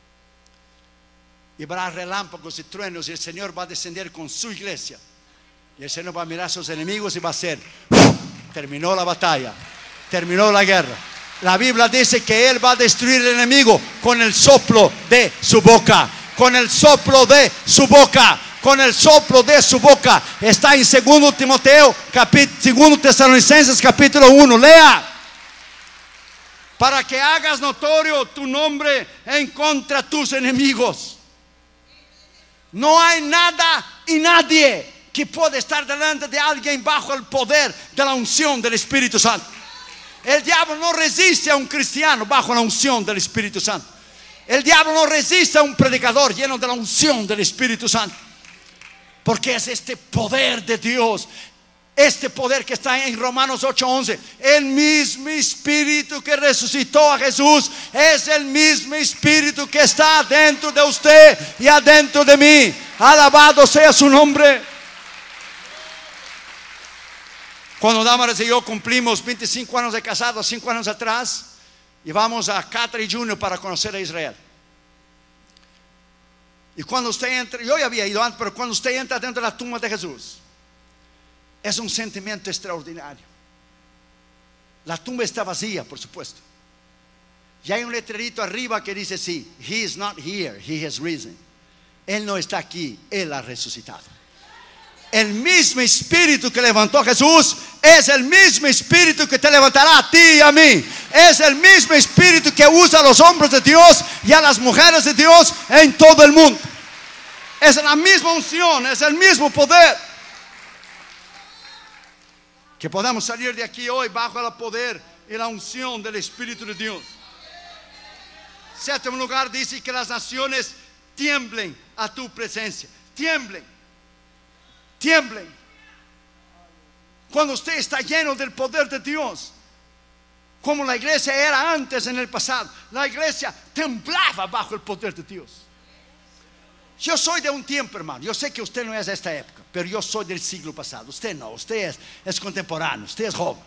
Y habrá relámpagos y truenos, y el Señor va a descender con su iglesia. Y el Señor va a mirar a sus enemigos y va a hacer, terminó la batalla, terminó la guerra. La Biblia dice que Él va a destruir el enemigo con el soplo de su boca. Con el soplo de su boca. Con el soplo de su boca. Está en 2 Timoteo, 2 Tesalonicenses capítulo 1. Lea. Para que hagas notorio tu nombre en contra de tus enemigos. No hay nada y nadie que pueda estar delante de alguien bajo el poder de la unción del Espíritu Santo. El diablo no resiste a un cristiano bajo la unción del Espíritu Santo. El diablo no resiste a un predicador lleno de la unción del Espíritu Santo. Porque es este poder de Dios, este poder que está en Romanos 8:11. El mismo Espíritu que resucitó a Jesús es el mismo Espíritu que está dentro de usted y adentro de mí. Alabado sea su nombre. Cuando Damaris y yo cumplimos 25 años de casados, 5 años atrás, íbamos a Qatar y Junior para conocer a Israel. Y cuando usted entra, yo ya había ido antes, pero cuando usted entra dentro de la tumba de Jesús, Es un sentimiento extraordinario. La tumba está vacía, por supuesto. Y hay un letrerito arriba que dice: sí, he is not here, he has risen. Él no está aquí, Él ha resucitado. El mismo espíritu que levantó a Jesús es el mismo espíritu que te levantará a ti y a mí. Es el mismo espíritu que usa a los hombres de Dios y a las mujeres de Dios en todo el mundo. Es la misma unción, es el mismo poder. Que podamos salir de aquí hoy bajo el poder y la unción del Espíritu de Dios. Séptimo lugar, dice que las naciones tiemblen a tu presencia. Tiemblen. Tiemblen. Cuando usted está lleno del poder de Dios, como la iglesia era antes en el pasado, la iglesia temblaba bajo el poder de Dios. Yo soy de un tiempo, hermano. Yo sé que usted no es de esta época, pero yo soy del siglo pasado. Usted no, usted es contemporáneo, usted es joven.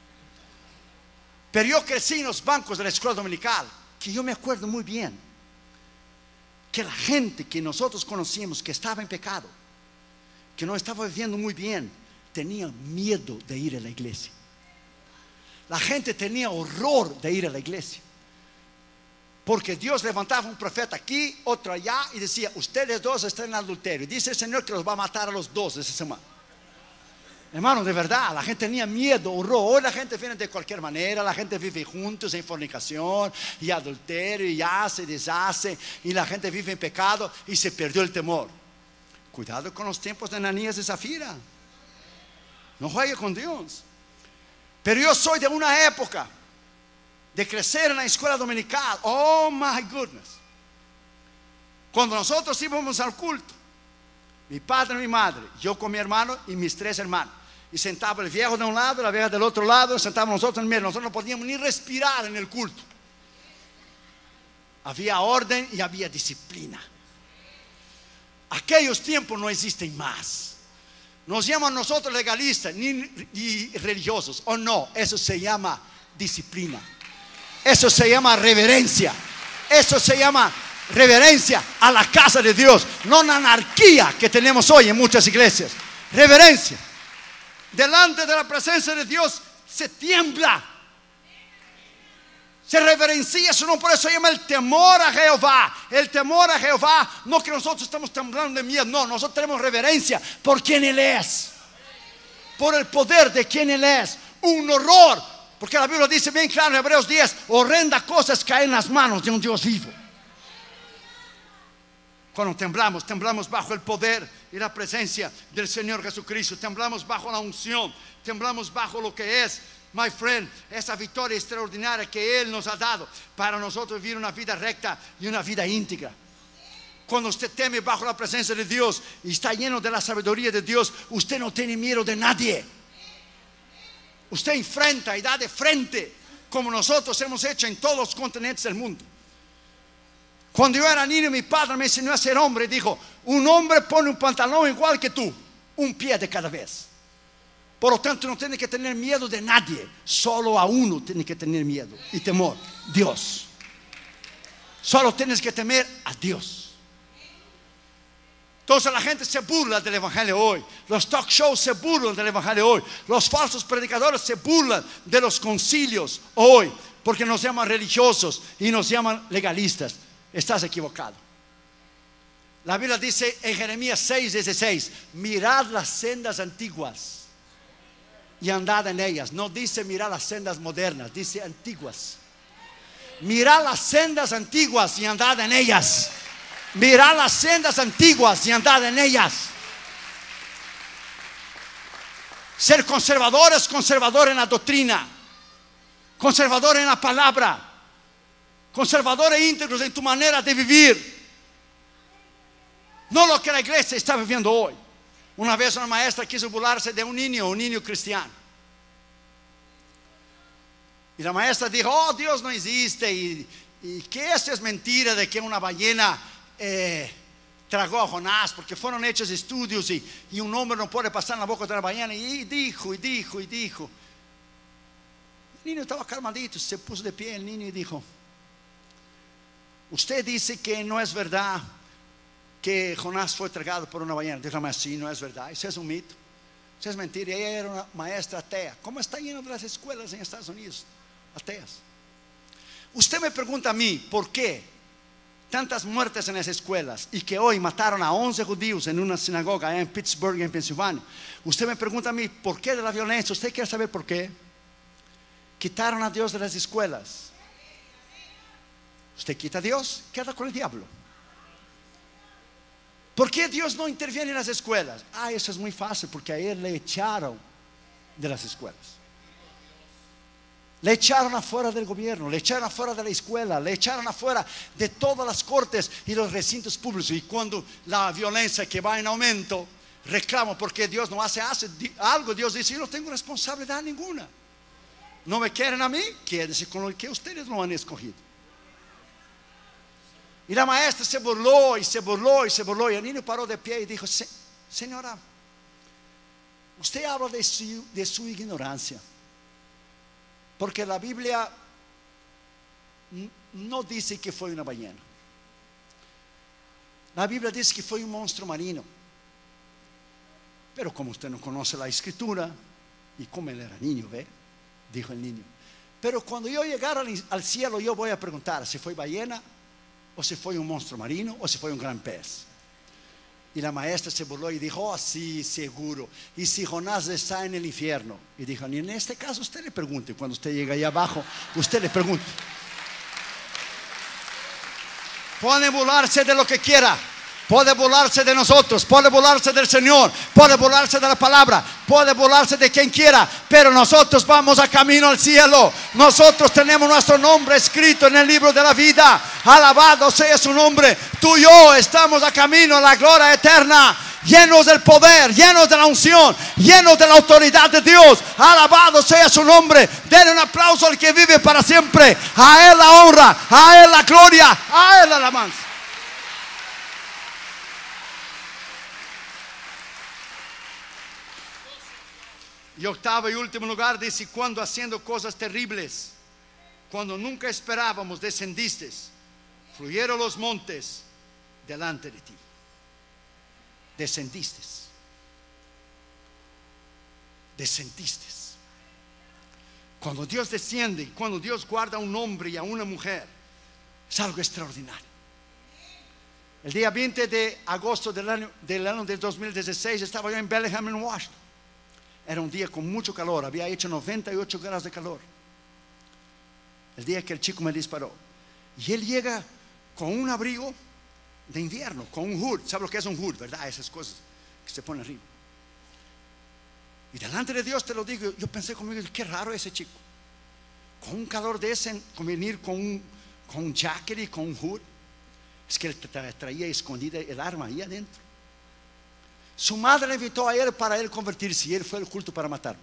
Pero yo crecí en los bancos de la escuela dominical, que yo me acuerdo muy bien que la gente que nosotros conocíamos, que estaba en pecado, que no estaba viviendo muy bien, tenía miedo de ir a la iglesia. La gente tenía horror de ir a la iglesia, porque Dios levantaba un profeta aquí, otro allá, y decía: ustedes dos están en adulterio. Dice el Señor que los va a matar a los dos esa semana. Hermano, de verdad, la gente tenía miedo, horror. Hoy la gente viene de cualquier manera, la gente vive juntos en fornicación y adulterio, y hace, deshace, y la gente vive en pecado y se perdió el temor. Cuidado con los tiempos de Ananías y Zafira. No juegue con Dios. Pero yo soy de una época de crecer en la escuela dominical. Oh my goodness. Cuando nosotros íbamos al culto, mi padre y mi madre, yo con mi hermano y mis tres hermanos, y sentaba el viejo de un lado, la vieja del otro lado, sentábamos nosotros en medio. Nosotros no podíamos ni respirar en el culto. Había orden y había disciplina. Aquellos tiempos no existen más. Nos llaman nosotros legalistas ni religiosos. O no, eso se llama disciplina. Eso se llama reverencia. Eso se llama reverencia a la casa de Dios. No la anarquía que tenemos hoy en muchas iglesias. Reverencia. Delante de la presencia de Dios se tiembla, se reverencia su nombre. Por eso se llama el temor a Jehová. El temor a Jehová, no que nosotros estamos temblando de miedo. No, nosotros tenemos reverencia por quien Él es, por el poder de quien Él es. Un horror, porque la Biblia dice bien claro en Hebreos 10: horrendas cosas caen en las manos de un Dios vivo. Cuando temblamos, temblamos bajo el poder y la presencia del Señor Jesucristo. Temblamos bajo la unción, temblamos bajo lo que es, my friend, esa victoria extraordinaria que Él nos ha dado para nosotros vivir una vida recta y una vida íntegra. Cuando usted teme bajo la presencia de Dios y está lleno de la sabiduría de Dios, usted no tiene miedo de nadie. Usted enfrenta y da de frente, como nosotros hemos hecho en todos los continentes del mundo. Cuando yo era niño, mi padre me enseñó a ser hombre. Dijo: un hombre pone un pantalón igual que tú, un pie de cada vez. Por lo tanto, no tiene que tener miedo de nadie. Solo a uno tiene que tener miedo y temor: Dios. Solo tienes que temer a Dios. Entonces la gente se burla del evangelio hoy. Los talk shows se burlan del evangelio hoy. Los falsos predicadores se burlan de los concilios hoy, porque nos llaman religiosos y nos llaman legalistas. Estás equivocado. La Biblia dice en Jeremías 6:16: mirad las sendas antiguas y andad en ellas. No dice mirad las sendas modernas, dice antiguas. Mirad las sendas antiguas y andad en ellas. Mirad las sendas antiguas y andad en ellas. Ser conservador es conservador en la doctrina, conservador en la palabra, conservador e íntegros en tu manera de vivir. No lo que la iglesia está viviendo hoy. Una vez una maestra quiso burlarse de un niño cristiano. Y la maestra dijo: oh, Dios no existe, y que esto es mentira de que una ballena tragó a Jonás, porque fueron hechos estudios y un hombre no puede pasar en la boca de una ballena. Y dijo. El niño estaba calmadito, se puso de pie el niño y dijo: usted dice que no es verdad que Jonás fue tragado por una ballena. Dijo: sí, no es verdad, ese es un mito. Eso es mentira, ella era una maestra atea. ¿Cómo está lleno de las escuelas en Estados Unidos? Ateas. Usted me pregunta a mí, ¿por qué tantas muertes en las escuelas? Y que hoy mataron a 11 judíos en una sinagoga allá en Pittsburgh, en Pensilvania. Usted me pregunta a mí, ¿por qué de la violencia? ¿Usted quiere saber por qué? Quitaron a Dios de las escuelas. Usted quita a Dios, queda con el diablo. ¿Por qué Dios no interviene en las escuelas? Eso es muy fácil, porque a él le echaron de las escuelas. Le echaron afuera del gobierno, le echaron afuera de la escuela, le echaron afuera de todas las cortes y los recintos públicos. Y cuando la violencia que va en aumento, reclamo porque Dios no hace algo. Dios dice: yo no tengo responsabilidad ninguna. No me quieren a mí, quédense con lo que ustedes no han escogido. Y la maestra se burló y se burló y se burló. Y el niño paró de pie y dijo: señora, usted habla de su ignorancia, porque la Biblia no dice que fue una ballena. La Biblia dice que fue un monstruo marino. Pero como usted no conoce la escritura, y como él era niño, ¿ve? Dijo el niño: pero cuando yo llegara al cielo, yo voy a preguntar si fue ballena, o si fue un monstruo marino, o si fue un gran pez. Y la maestra se burló y dijo: oh, sí, seguro. Y si Jonás está en el infierno. Y dijo: ni en este caso usted le pregunte. Cuando usted llega ahí abajo, usted le pregunte. Puede burlarse de lo que quiera, puede burlarse de nosotros, puede burlarse del Señor, puede burlarse de la palabra, puede burlarse de quien quiera, pero nosotros vamos a camino al cielo. Nosotros tenemos nuestro nombre escrito en el libro de la vida. Alabado sea su nombre. Tú y yo estamos a camino a la gloria eterna, llenos del poder, llenos de la unción, llenos de la autoridad de Dios. Alabado sea su nombre. Denle un aplauso al que vive para siempre. A Él la honra, a Él la gloria, a Él la alabanza. Y octavo y último lugar dice: cuando haciendo cosas terribles, cuando nunca esperábamos, descendiste, fluyeron los montes delante de ti. Descendiste. Descendiste. Cuando Dios desciende, cuando Dios guarda a un hombre y a una mujer, es algo extraordinario. El día 20 de agosto del año del 2016 estaba yo en Bellingham, en Washington. Era un día con mucho calor, había hecho 98 grados de calor. El día que el chico me disparó. Y él llega con un abrigo de invierno, con un hood. ¿Sabe lo que es un hood, verdad? Esas cosas que se ponen arriba. Y delante de Dios te lo digo, yo pensé conmigo: qué raro ese chico, con un calor de ese, con venir con un jacket y con un hood. Es que él traía escondida el arma ahí adentro. Su madre le invitó a él para él convertirse, y él fue al culto para matarme.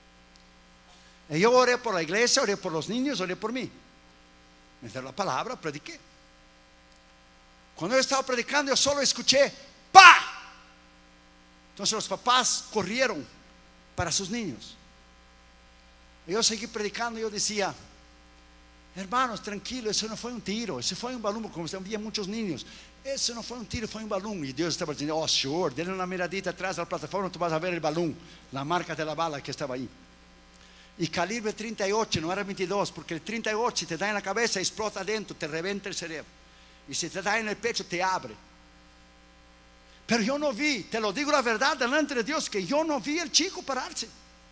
Y yo oré por la iglesia, oré por los niños, oré por mí. Me dio la palabra, prediqué. Cuando yo estaba predicando, yo solo escuché ¡pa! Entonces los papás corrieron para sus niños. Y yo seguí predicando y yo decía: hermanos, tranquilo, eso no fue un tiro, eso fue un balón, como había muchos niños. Eso no fue un tiro, fue un balón. Y Dios estaba diciendo: oh, sure, denle una miradita atrás de la plataforma, tú vas a ver el balón, la marca de la bala que estaba ahí. Y calibre 38, no era 22, porque el 38 si te da en la cabeza, explota adentro, te reventa el cerebro. Y si te da en el pecho, te abre. Pero yo no vi, te lo digo la verdad delante de Dios, que yo no vi el chico pararse.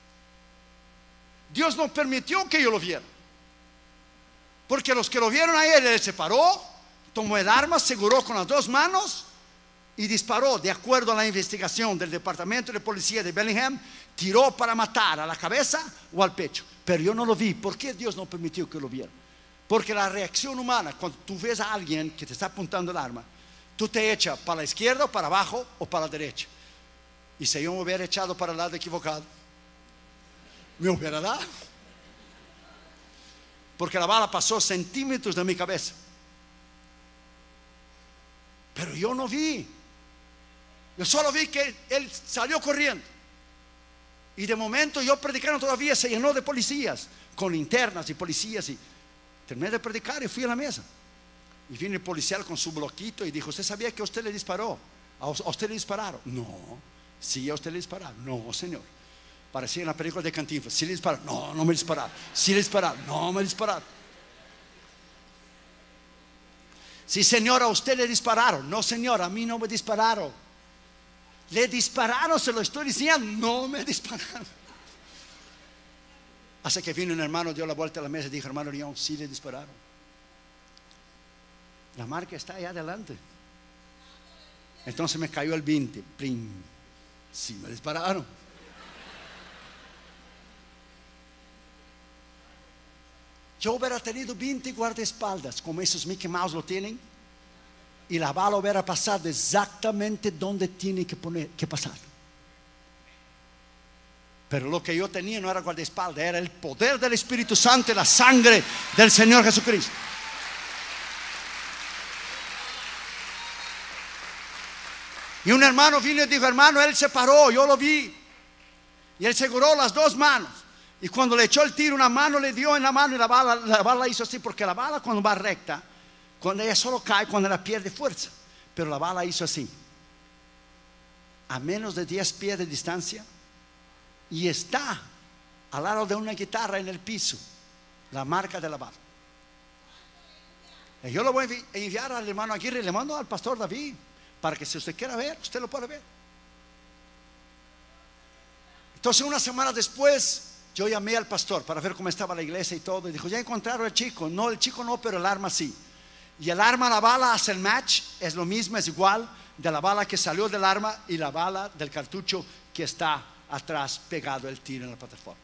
Dios no permitió que yo lo viera, porque los que lo vieron a él se paró, tomó el arma, aseguró con las dos manos y disparó. De acuerdo a la investigación del departamento de policía de Bellingham, tiró para matar a la cabeza o al pecho. Pero yo no lo vi. ¿Por qué Dios no permitió que lo viera? Porque la reacción humana, cuando tú ves a alguien que te está apuntando el arma, tú te echas para la izquierda, para abajo o para la derecha. Y si yo me hubiera echado para el lado equivocado, me hubiera dado, porque la bala pasó centímetros de mi cabeza. Pero yo no vi. Yo solo vi que él salió corriendo. Y de momento yo predicando todavía, se llenó de policías, con linternas y policías. Y terminé de predicar y fui a la mesa. Y vino el policial con su bloquito y dijo: ¿usted sabía que a usted le disparó? ¿A usted le dispararon? No. Si a usted le dispararon, no, Señor. Parecía en la película de Cantinflas. Si le dispararon, no, no me dispararon. Si le dispararon, no me dispararon. Sí, Señor, a usted le dispararon. No, Señor, a mí no me dispararon. Le dispararon, se lo estoy diciendo. No me dispararon. Hasta que vino un hermano, dio la vuelta a la mesa y dijo: hermano León, sí le dispararon. La marca está allá adelante. Entonces me cayó el 20. ¡Plim! Sí me dispararon. Yo hubiera tenido 20 guardaespaldas como esos Mickey Mouse lo tienen, y la bala hubiera pasado exactamente donde tiene que pasar. Pero lo que yo tenía no era guardaespaldas, era el poder del Espíritu Santo y la sangre del Señor Jesucristo. Y un hermano vino y dijo: hermano, él se paró, yo lo vi. Y él seguró las dos manos. Y cuando le echó el tiro, una mano le dio en la mano, y la bala hizo así. Porque la bala, cuando va recta, cuando ella solo cae cuando ella pierde fuerza. Pero la bala hizo así, a menos de 10 pies de distancia, y está al lado de una guitarra en el piso, la marca de la bala. Y yo lo voy a enviar al hermano Aguirre, le mando al pastor David, para que si usted quiera ver, usted lo puede ver. Entonces, una semana después, yo llamé al pastor para ver cómo estaba la iglesia y todo. Y dijo: ya encontraron al chico. No, el chico no, pero el arma sí. Y el arma, la bala hace el match. Es lo mismo, es igual de la bala que salió del arma y la bala del cartucho que está atrás pegado el tiro en la plataforma.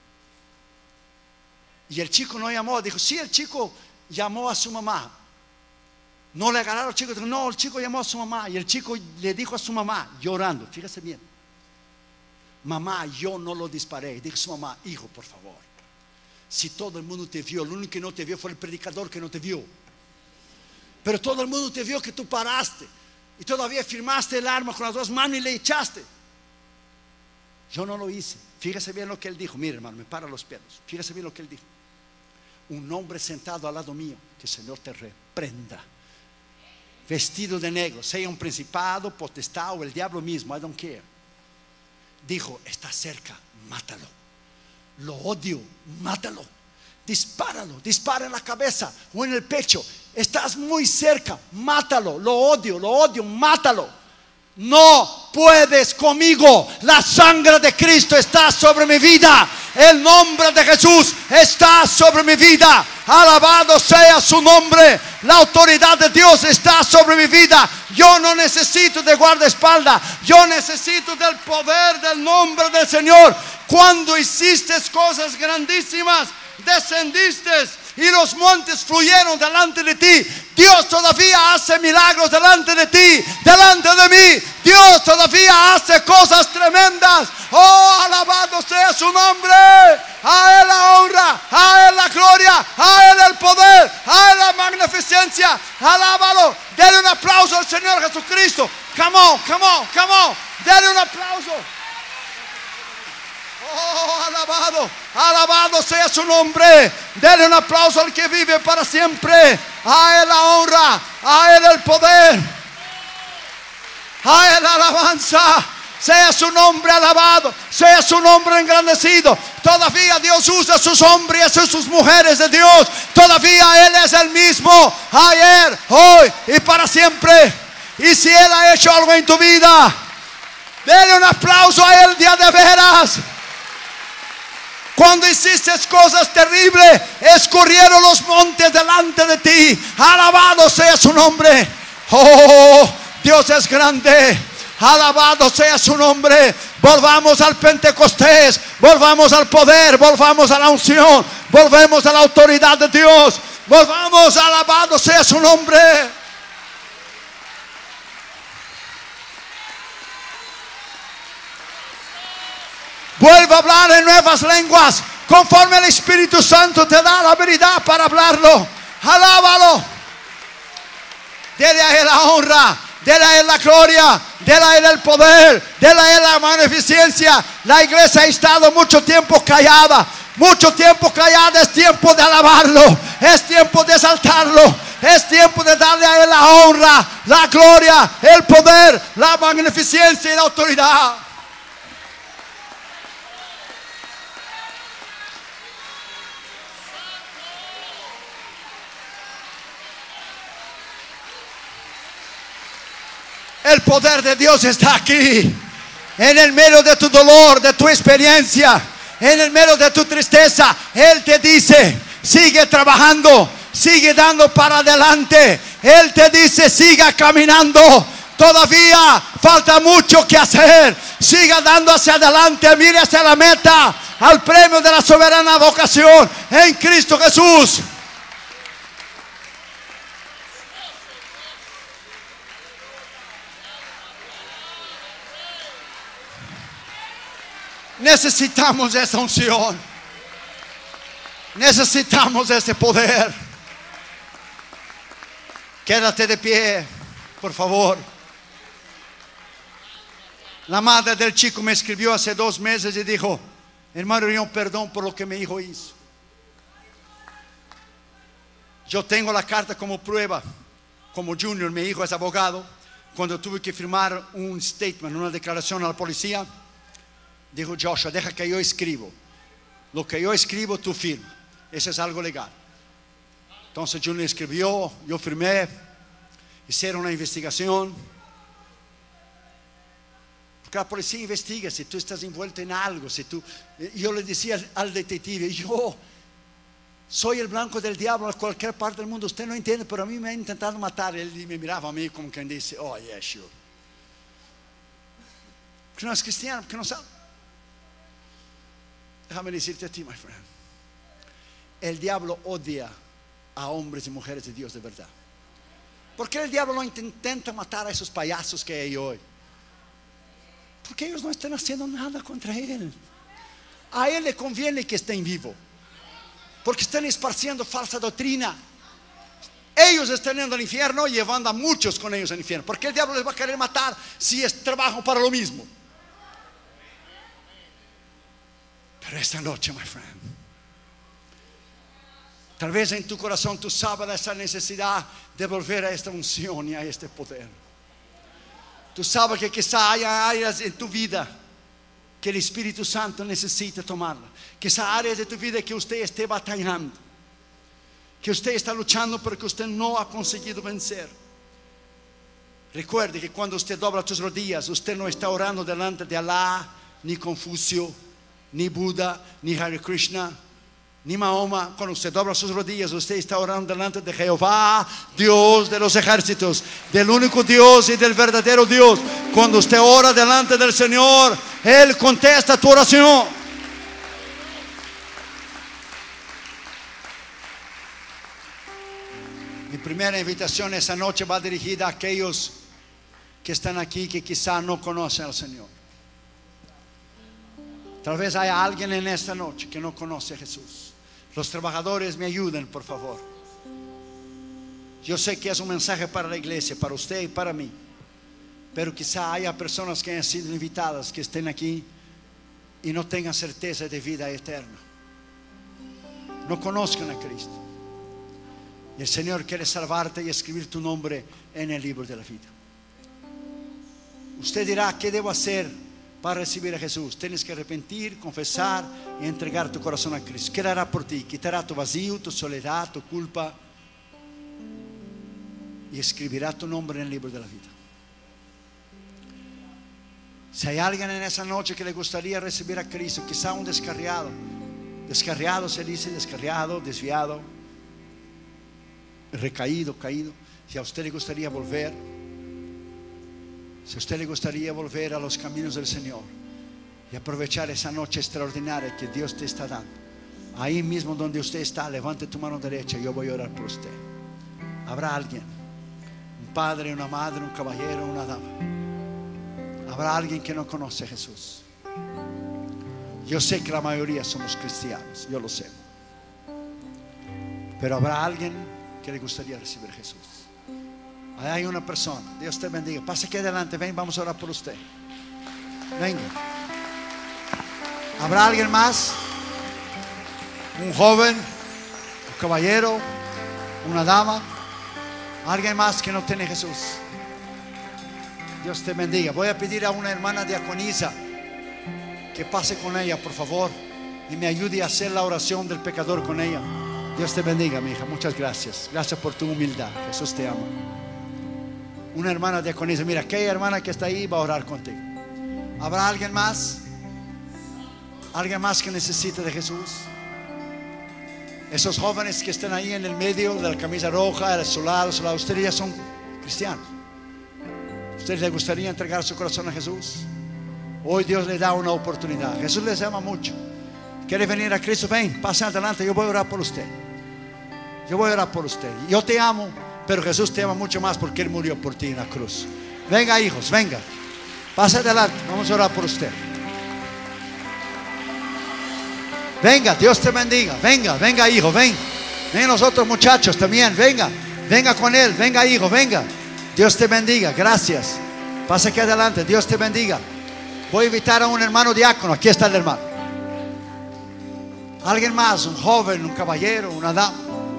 Y el chico no llamó. Dijo: sí, el chico llamó a su mamá. No le agarraron al chico. Dijo: no, el chico llamó a su mamá. Y el chico le dijo a su mamá, llorando, fíjese bien: mamá, yo no lo disparé. Dijo su mamá: hijo, por favor, si todo el mundo te vio, lo único que no te vio fue el predicador que no te vio. Pero todo el mundo te vio que tú paraste y todavía firmaste el arma con las dos manos y le echaste. Yo no lo hice. Fíjese bien lo que él dijo. Mire, hermano, me para los pelos. Fíjese bien lo que él dijo: un hombre sentado al lado mío, que el Señor te reprenda, vestido de negro, sea un principado, potestad o el diablo mismo, I don't care. Dijo: está cerca, mátalo. Lo odio, mátalo. Dispáralo, dispara en la cabeza o en el pecho. Estás muy cerca, mátalo. Lo odio, mátalo. No puedes conmigo. La sangre de Cristo está sobre mi vida. El nombre de Jesús está sobre mi vida. Alabado sea su nombre. La autoridad de Dios está sobre mi vida. Yo no necesito de guardaespaldas. Yo necesito del poder del nombre del Señor. Cuando hiciste cosas grandísimas, descendiste y los montes fluyeron delante de ti. Dios todavía hace milagros delante de ti, delante de mí. Dios todavía hace cosas tremendas. Oh, alabado sea su nombre. A Él la honra, a Él la gloria, a Él el poder, a Él la magnificencia. Alábalo. Denle un aplauso al Señor Jesucristo. Come on, come on, come on. Denle un aplauso. Oh, alabado, alabado sea su nombre. Denle un aplauso al que vive para siempre. A Él la honra, a Él el poder, a Él la alabanza. Sea su nombre alabado, sea su nombre engrandecido. Todavía Dios usa a sus hombres y sus mujeres de Dios. Todavía Él es el mismo, ayer, hoy y para siempre. Y si Él ha hecho algo en tu vida, denle un aplauso a Él día de veras. Cuando hiciste cosas terribles, escurrieron los montes delante de ti. Alabado sea su nombre. Oh, Dios es grande. Alabado sea su nombre. Volvamos al Pentecostés. Volvamos al poder. Volvamos a la unción. Volvemos a la autoridad de Dios. Volvamos, alabado sea su nombre. Vuelve a hablar en nuevas lenguas, conforme el Espíritu Santo te da la habilidad para hablarlo. Alábalo. Dele a Él la honra, dele a Él la gloria, dele a Él el poder, dele a Él la magnificencia. La iglesia ha estado mucho tiempo callada. Mucho tiempo callada. Es tiempo de alabarlo. Es tiempo de exaltarlo. Es tiempo de darle a Él la honra, la gloria, el poder, la magnificencia y la autoridad. El poder de Dios está aquí. En el medio de tu dolor, de tu experiencia, en el medio de tu tristeza, Él te dice: sigue trabajando, sigue dando para adelante. Él te dice: siga caminando. Todavía falta mucho que hacer. Siga dando hacia adelante. Mire hacia la meta, al premio de la soberana vocación en Cristo Jesús. Necesitamos esa unción. Necesitamos ese poder. Quédate de pie, por favor. La madre del chico me escribió hace 2 meses y dijo: hermano, yo perdón por lo que mi hijo hizo. Yo tengo la carta como prueba. Como Junior, mi hijo es abogado. Cuando tuve que firmar un statement, una declaración a la policía, dijo: Joshua, deja que yo escribo. Lo que yo escribo, tú firma. Eso es algo legal. Entonces Junior escribió, yo firmé. Hicieron una investigación. Porque la policía investiga si tú estás envuelto en algo. Yo le decía al detective: yo soy el blanco del diablo en cualquier parte del mundo. Usted no entiende, pero a mí me ha intentado matar. Él me miraba a mí como quien dice: oh, yes, sure. Porque no es cristiano, porque no sabe. Déjame decirte a ti, my friend, el diablo odia a hombres y mujeres de Dios de verdad. ¿Por qué el diablo no intenta matar a esos payasos que hay hoy? Porque ellos no están haciendo nada contra él. A él le conviene que estén vivos, porque están esparciendo falsa doctrina. Ellos están en el infierno, llevando a muchos con ellos al infierno. ¿Por qué el diablo les va a querer matar si es trabajo para lo mismo? Pero esta noche, my friend, tal vez en tu corazón tú sabes de esa necesidad de volver a esta unción y a este poder. Tú sabes que quizá haya áreas en tu vida que el Espíritu Santo necesita tomarla. Quizá áreas de tu vida que usted esté batallando, que usted está luchando pero que usted no ha conseguido vencer. Recuerde que cuando usted dobla tus rodillas, usted no está orando delante de Alá, ni Confucio, ni Buda, ni Hare Krishna, ni Mahoma. Cuando usted dobla sus rodillas, usted está orando delante de Jehová, Dios de los ejércitos, del único Dios y del verdadero Dios. Cuando usted ora delante del Señor, Él contesta tu oración. Mi primera invitación esta noche va dirigida a aquellos que están aquí que quizá no conocen al Señor. Tal vez haya alguien en esta noche que no conoce a Jesús. Los trabajadores me ayuden, por favor. Yo sé que es un mensaje para la iglesia, para usted y para mí. Pero quizá haya personas que hayan sido invitadas, que estén aquí y no tengan certeza de vida eterna. No conozcan a Cristo. Y el Señor quiere salvarte y escribir tu nombre en el libro de la vida. Usted dirá: ¿qué debo hacer para recibir a Jesús? Tienes que arrepentir, confesar y entregar tu corazón a Cristo. ¿Qué hará por ti? Quitará tu vacío, tu soledad, tu culpa, y escribirá tu nombre en el libro de la vida. Si hay alguien en esa noche que le gustaría recibir a Cristo, quizá un descarriado. Descarriado se dice, descarriado, desviado, recaído, caído. Si a usted le gustaría volver, si a usted le gustaría volver a los caminos del Señor y aprovechar esa noche extraordinaria que Dios te está dando, ahí mismo donde usted está, levante tu mano derecha y yo voy a orar por usted. Habrá alguien, un padre, una madre, un caballero, una dama. Habrá alguien que no conoce a Jesús. Yo sé que la mayoría somos cristianos, yo lo sé. Pero habrá alguien que le gustaría recibir a Jesús. Ahí hay una persona. Dios te bendiga. Pase aquí adelante, ven, vamos a orar por usted. Venga. ¿Habrá alguien más? Un joven, un caballero, una dama, alguien más que no tiene Jesús. Dios te bendiga. Voy a pedir a una hermana diaconisa que pase con ella, por favor, y me ayude a hacer la oración del pecador con ella. Dios te bendiga, mi hija. Muchas gracias. Gracias por tu humildad. Jesús te ama. Una hermana diaconisa, mira, aquella hermana que está ahí va a orar contigo. ¿Habrá alguien más? ¿Alguien más que necesite de Jesús? Esos jóvenes que están ahí en el medio de la camisa roja, a su lado, ustedes ya son cristianos. ¿Ustedes les gustaría entregar su corazón a Jesús? Hoy Dios les da una oportunidad. Jesús les ama mucho. ¿Quiere venir a Cristo? Ven, pasen adelante, yo voy a orar por usted. Yo voy a orar por usted. Yo te amo, pero Jesús te ama mucho más porque Él murió por ti en la cruz. Venga, hijos, venga. Pase adelante, vamos a orar por usted. Venga, Dios te bendiga. Venga, venga, hijo, ven. Ven los otros muchachos también, venga. Venga con Él, venga, hijo, venga. Dios te bendiga, gracias. Pasa aquí adelante, Dios te bendiga. Voy a invitar a un hermano diácono. Aquí está el hermano. Alguien más, un joven, un caballero, una dama.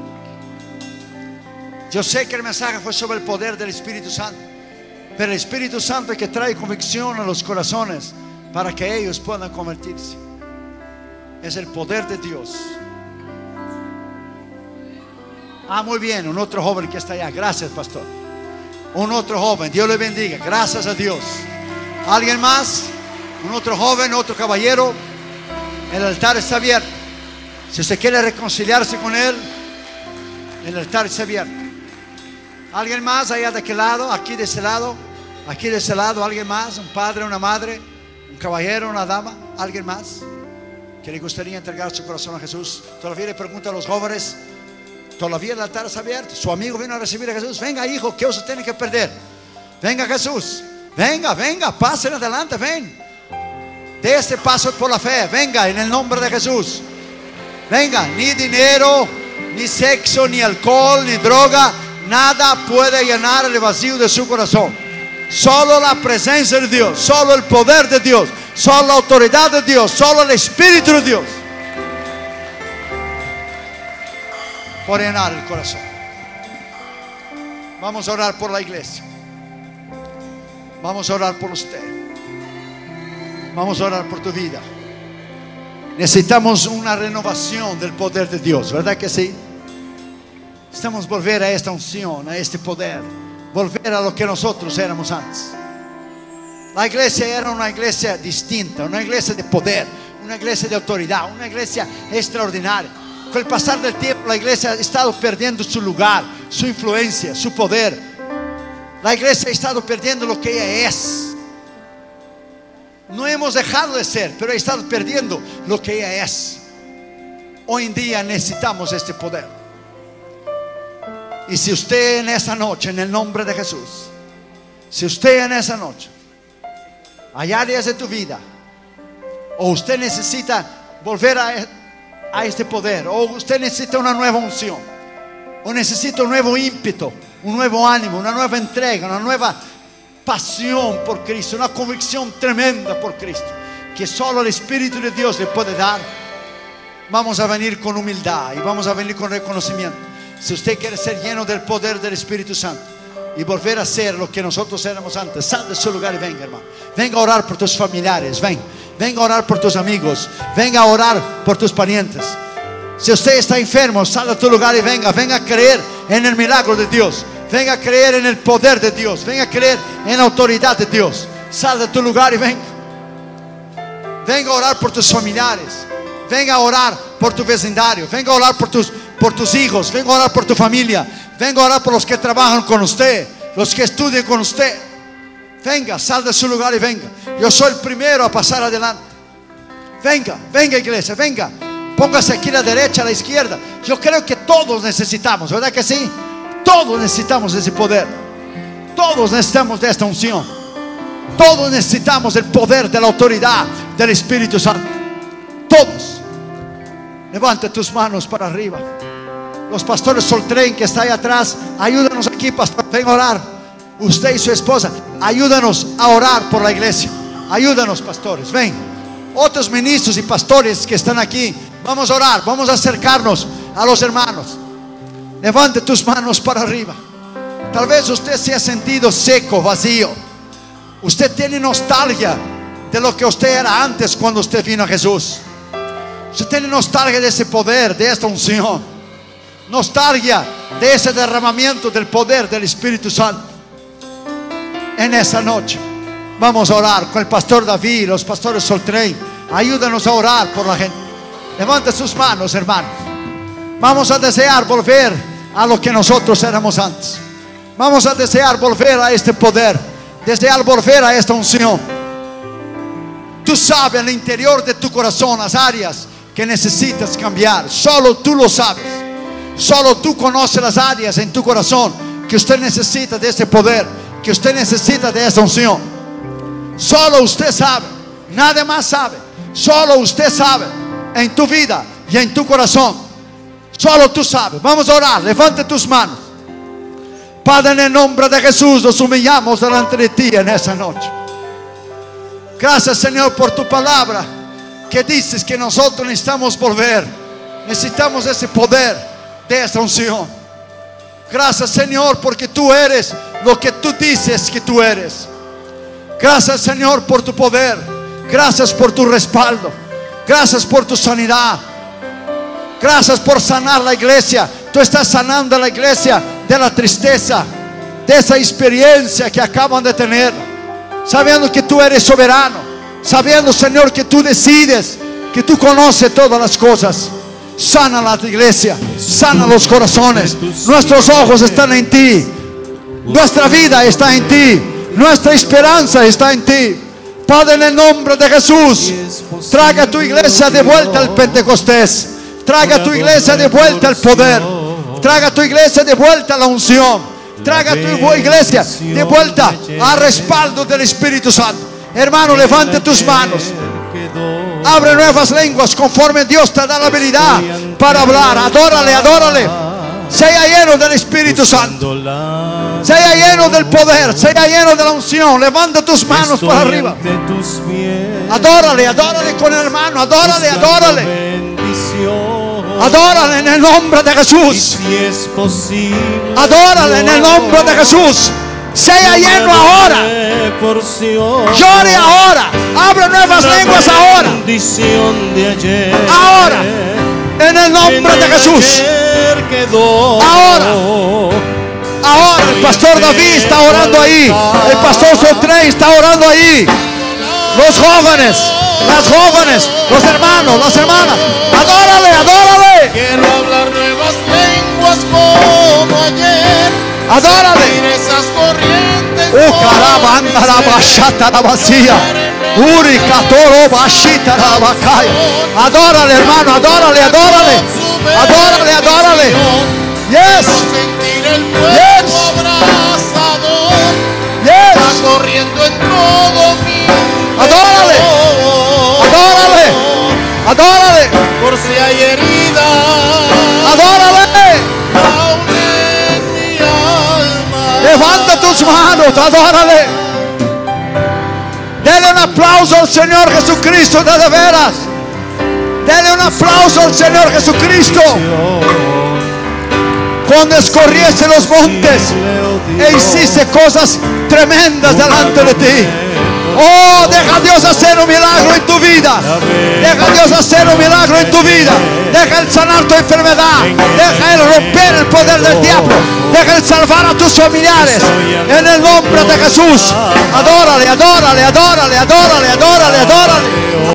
Yo sé que el mensaje fue sobre el poder del Espíritu Santo, pero el Espíritu Santo es que trae convicción a los corazones para que ellos puedan convertirse. Es el poder de Dios. Muy bien, un otro joven que está allá. Gracias, pastor. Un otro joven, Dios le bendiga. Gracias a Dios. ¿Alguien más? Un otro joven, otro caballero. El altar está abierto. Si usted quiere reconciliarse con Él, el altar está abierto. ¿Alguien más allá de aquel lado? Aquí de ese lado. Aquí de ese lado, ¿alguien más? Un padre, una madre, un caballero, una dama. ¿Alguien más que le gustaría entregar su corazón a Jesús? Todavía le pregunto a los jóvenes. Todavía el altar está abierto. Su amigo vino a recibir a Jesús. Venga, hijo, ¿qué usted tiene que perder? Venga, Jesús. Venga, venga, pasen adelante, ven. De este paso por la fe. Venga, en el nombre de Jesús. Venga, ni dinero, ni sexo, ni alcohol, ni droga, nada puede llenar el vacío de su corazón. Solo la presencia de Dios, solo el poder de Dios, solo la autoridad de Dios, solo el Espíritu de Dios por llenar el corazón. Vamos a orar por la iglesia. Vamos a orar por usted. Vamos a orar por tu vida. Necesitamos una renovación del poder de Dios, ¿verdad que sí? Necesitamos volver a esta unción, a este poder, volver a lo que nosotros éramos antes. La iglesia era una iglesia distinta, una iglesia de poder, una iglesia de autoridad, una iglesia extraordinaria. Con el pasar del tiempo la iglesia ha estado perdiendo su lugar, su influencia, su poder. La iglesia ha estado perdiendo lo que ella es. No hemos dejado de ser, pero ha estado perdiendo lo que ella es. Hoy en día necesitamos este poder. Y si usted en esa noche, en el nombre de Jesús, si usted en esa noche hay áreas de tu vida, o usted necesita volver a este poder, o usted necesita una nueva unción, o necesita un nuevo ímpetu, un nuevo ánimo, una nueva entrega, una nueva pasión por Cristo, una convicción tremenda por Cristo, que solo el Espíritu de Dios le puede dar, vamos a venir con humildad y vamos a venir con reconocimiento. Si usted quiere ser lleno del poder del Espíritu Santo y volver a ser lo que nosotros éramos antes, sal de su lugar y venga, hermano. Venga a orar por tus familiares, venga a orar por tus amigos, venga a orar por tus parientes. Si usted está enfermo, sal de tu lugar y venga a creer en el milagro de Dios. Venga a creer en el poder de Dios. Venga a creer en la autoridad de Dios. Sal de tu lugar y venga. Venga a orar por tus familiares. Venga a orar por tu vecindario. Venga a orar por tus hijos. Venga a orar por tu familia. Venga a orar por los que trabajan con usted, los que estudian con usted. Venga, sal de su lugar y venga. Yo soy el primero a pasar adelante. Venga, iglesia, venga. Póngase aquí a la derecha, a la izquierda. Yo creo que todos necesitamos, ¿verdad que sí? Todos necesitamos ese poder. Todos necesitamos de esta unción. Todos necesitamos el poder de la autoridad del Espíritu Santo. Todos. Levanta tus manos para arriba. Los pastores Soltren que está ahí atrás, ayúdanos aquí, pastor. Ven a orar. Usted y su esposa, ayúdanos a orar por la iglesia. Ayúdanos, pastores, ven. Otros ministros y pastores que están aquí, vamos a orar, vamos a acercarnos a los hermanos. Levante tus manos para arriba. Tal vez usted se ha sentido seco, vacío. Usted tiene nostalgia de lo que usted era antes cuando usted vino a Jesús. Usted tiene nostalgia de ese poder, de esta unción. Nostalgia de ese derramamiento del poder del Espíritu Santo. en esa noche. Vamos a orar con el pastor David, los pastores Soltrain. Ayúdanos a orar por la gente. Levante sus manos, hermanos. Vamos a desear volver a lo que nosotros éramos antes. Vamos a desear volver a este poder, desear volver a esta unción. Tú sabes en el interior de tu corazón las áreas que necesitas cambiar. Solo tú lo sabes. Solo tú conoces las áreas en tu corazón que usted necesita de este poder, que usted necesita de esta unción. Solo usted sabe, nadie más sabe. Solo usted sabe en tu vida y en tu corazón. Solo tú sabes. Vamos a orar. Levante tus manos. Padre, en el nombre de Jesús nos humillamos delante de ti en esa noche. Gracias, Señor, por tu palabra, que dices que nosotros necesitamos volver. Necesitamos ese poder de esta unción. Gracias, Señor, porque tú eres lo que tú dices que tú eres. Gracias, Señor, por tu poder. Gracias por tu respaldo. Gracias por tu sanidad. Gracias por sanar la iglesia. Tú estás sanando a la iglesia de la tristeza, de esa experiencia que acaban de tener, sabiendo que tú eres soberano, sabiendo, Señor, que tú decides, que tú conoces todas las cosas. Sana la iglesia, sana los corazones. Nuestros ojos están en ti. Nuestra vida está en ti. Nuestra esperanza está en ti. Padre, en el nombre de Jesús, traga a tu iglesia de vuelta al Pentecostés. Traga a tu iglesia de vuelta al poder. Traga a tu iglesia de vuelta a la unción. Traga a tu iglesia de vuelta al respaldo del Espíritu Santo. Hermano, levante tus manos. Abre nuevas lenguas conforme Dios te da la habilidad para hablar. Adórale, adórale. Sea lleno del Espíritu Santo. Sea lleno del poder. Sea lleno de la unción. Levanta tus manos para arriba. Adórale, adórale con el hermano. Adórale, adórale. Adórale en el nombre de Jesús. Adórale en el nombre de Jesús. Sea lleno ahora. Llore ahora. Abre nuevas lenguas ahora. Ahora. En el nombre de Jesús. Ahora. Ahora el pastor David está orando ahí. El pastor Soltrain está orando ahí. Los jóvenes, las jóvenes, los hermanos, las hermanas. Adórale, adórale. Quiero hablar nuevas lenguas como ayer. Adórale. Esas corrientes. Carabanda la bachata la vacía. Uri catoro bachita la bacaya. Adórale, hermano, adórale, adórale. Adórale, adórale. Yes. Sentir el fuego Yes. abrasador. Yes. Está corriendo en todo mi. Adórale. Adórale. Adórale. Por si hay herida. Adórale. Aún en mi alma. Levanta tus manos, adórale. Dele un aplauso al Señor Jesucristo de veras. Dele un aplauso al Señor Jesucristo. Cuando escorriese los montes e hiciste cosas tremendas delante de ti. Oh, deja a Dios hacer un milagro en tu vida. Deja a Dios hacer un milagro en tu vida. Deja Él sanar tu enfermedad. Deja Él romper el poder del diablo. Deja Él salvar a tus familiares. En el nombre de Jesús. Adórale, adórale, adórale, adórale, adórale, adórale.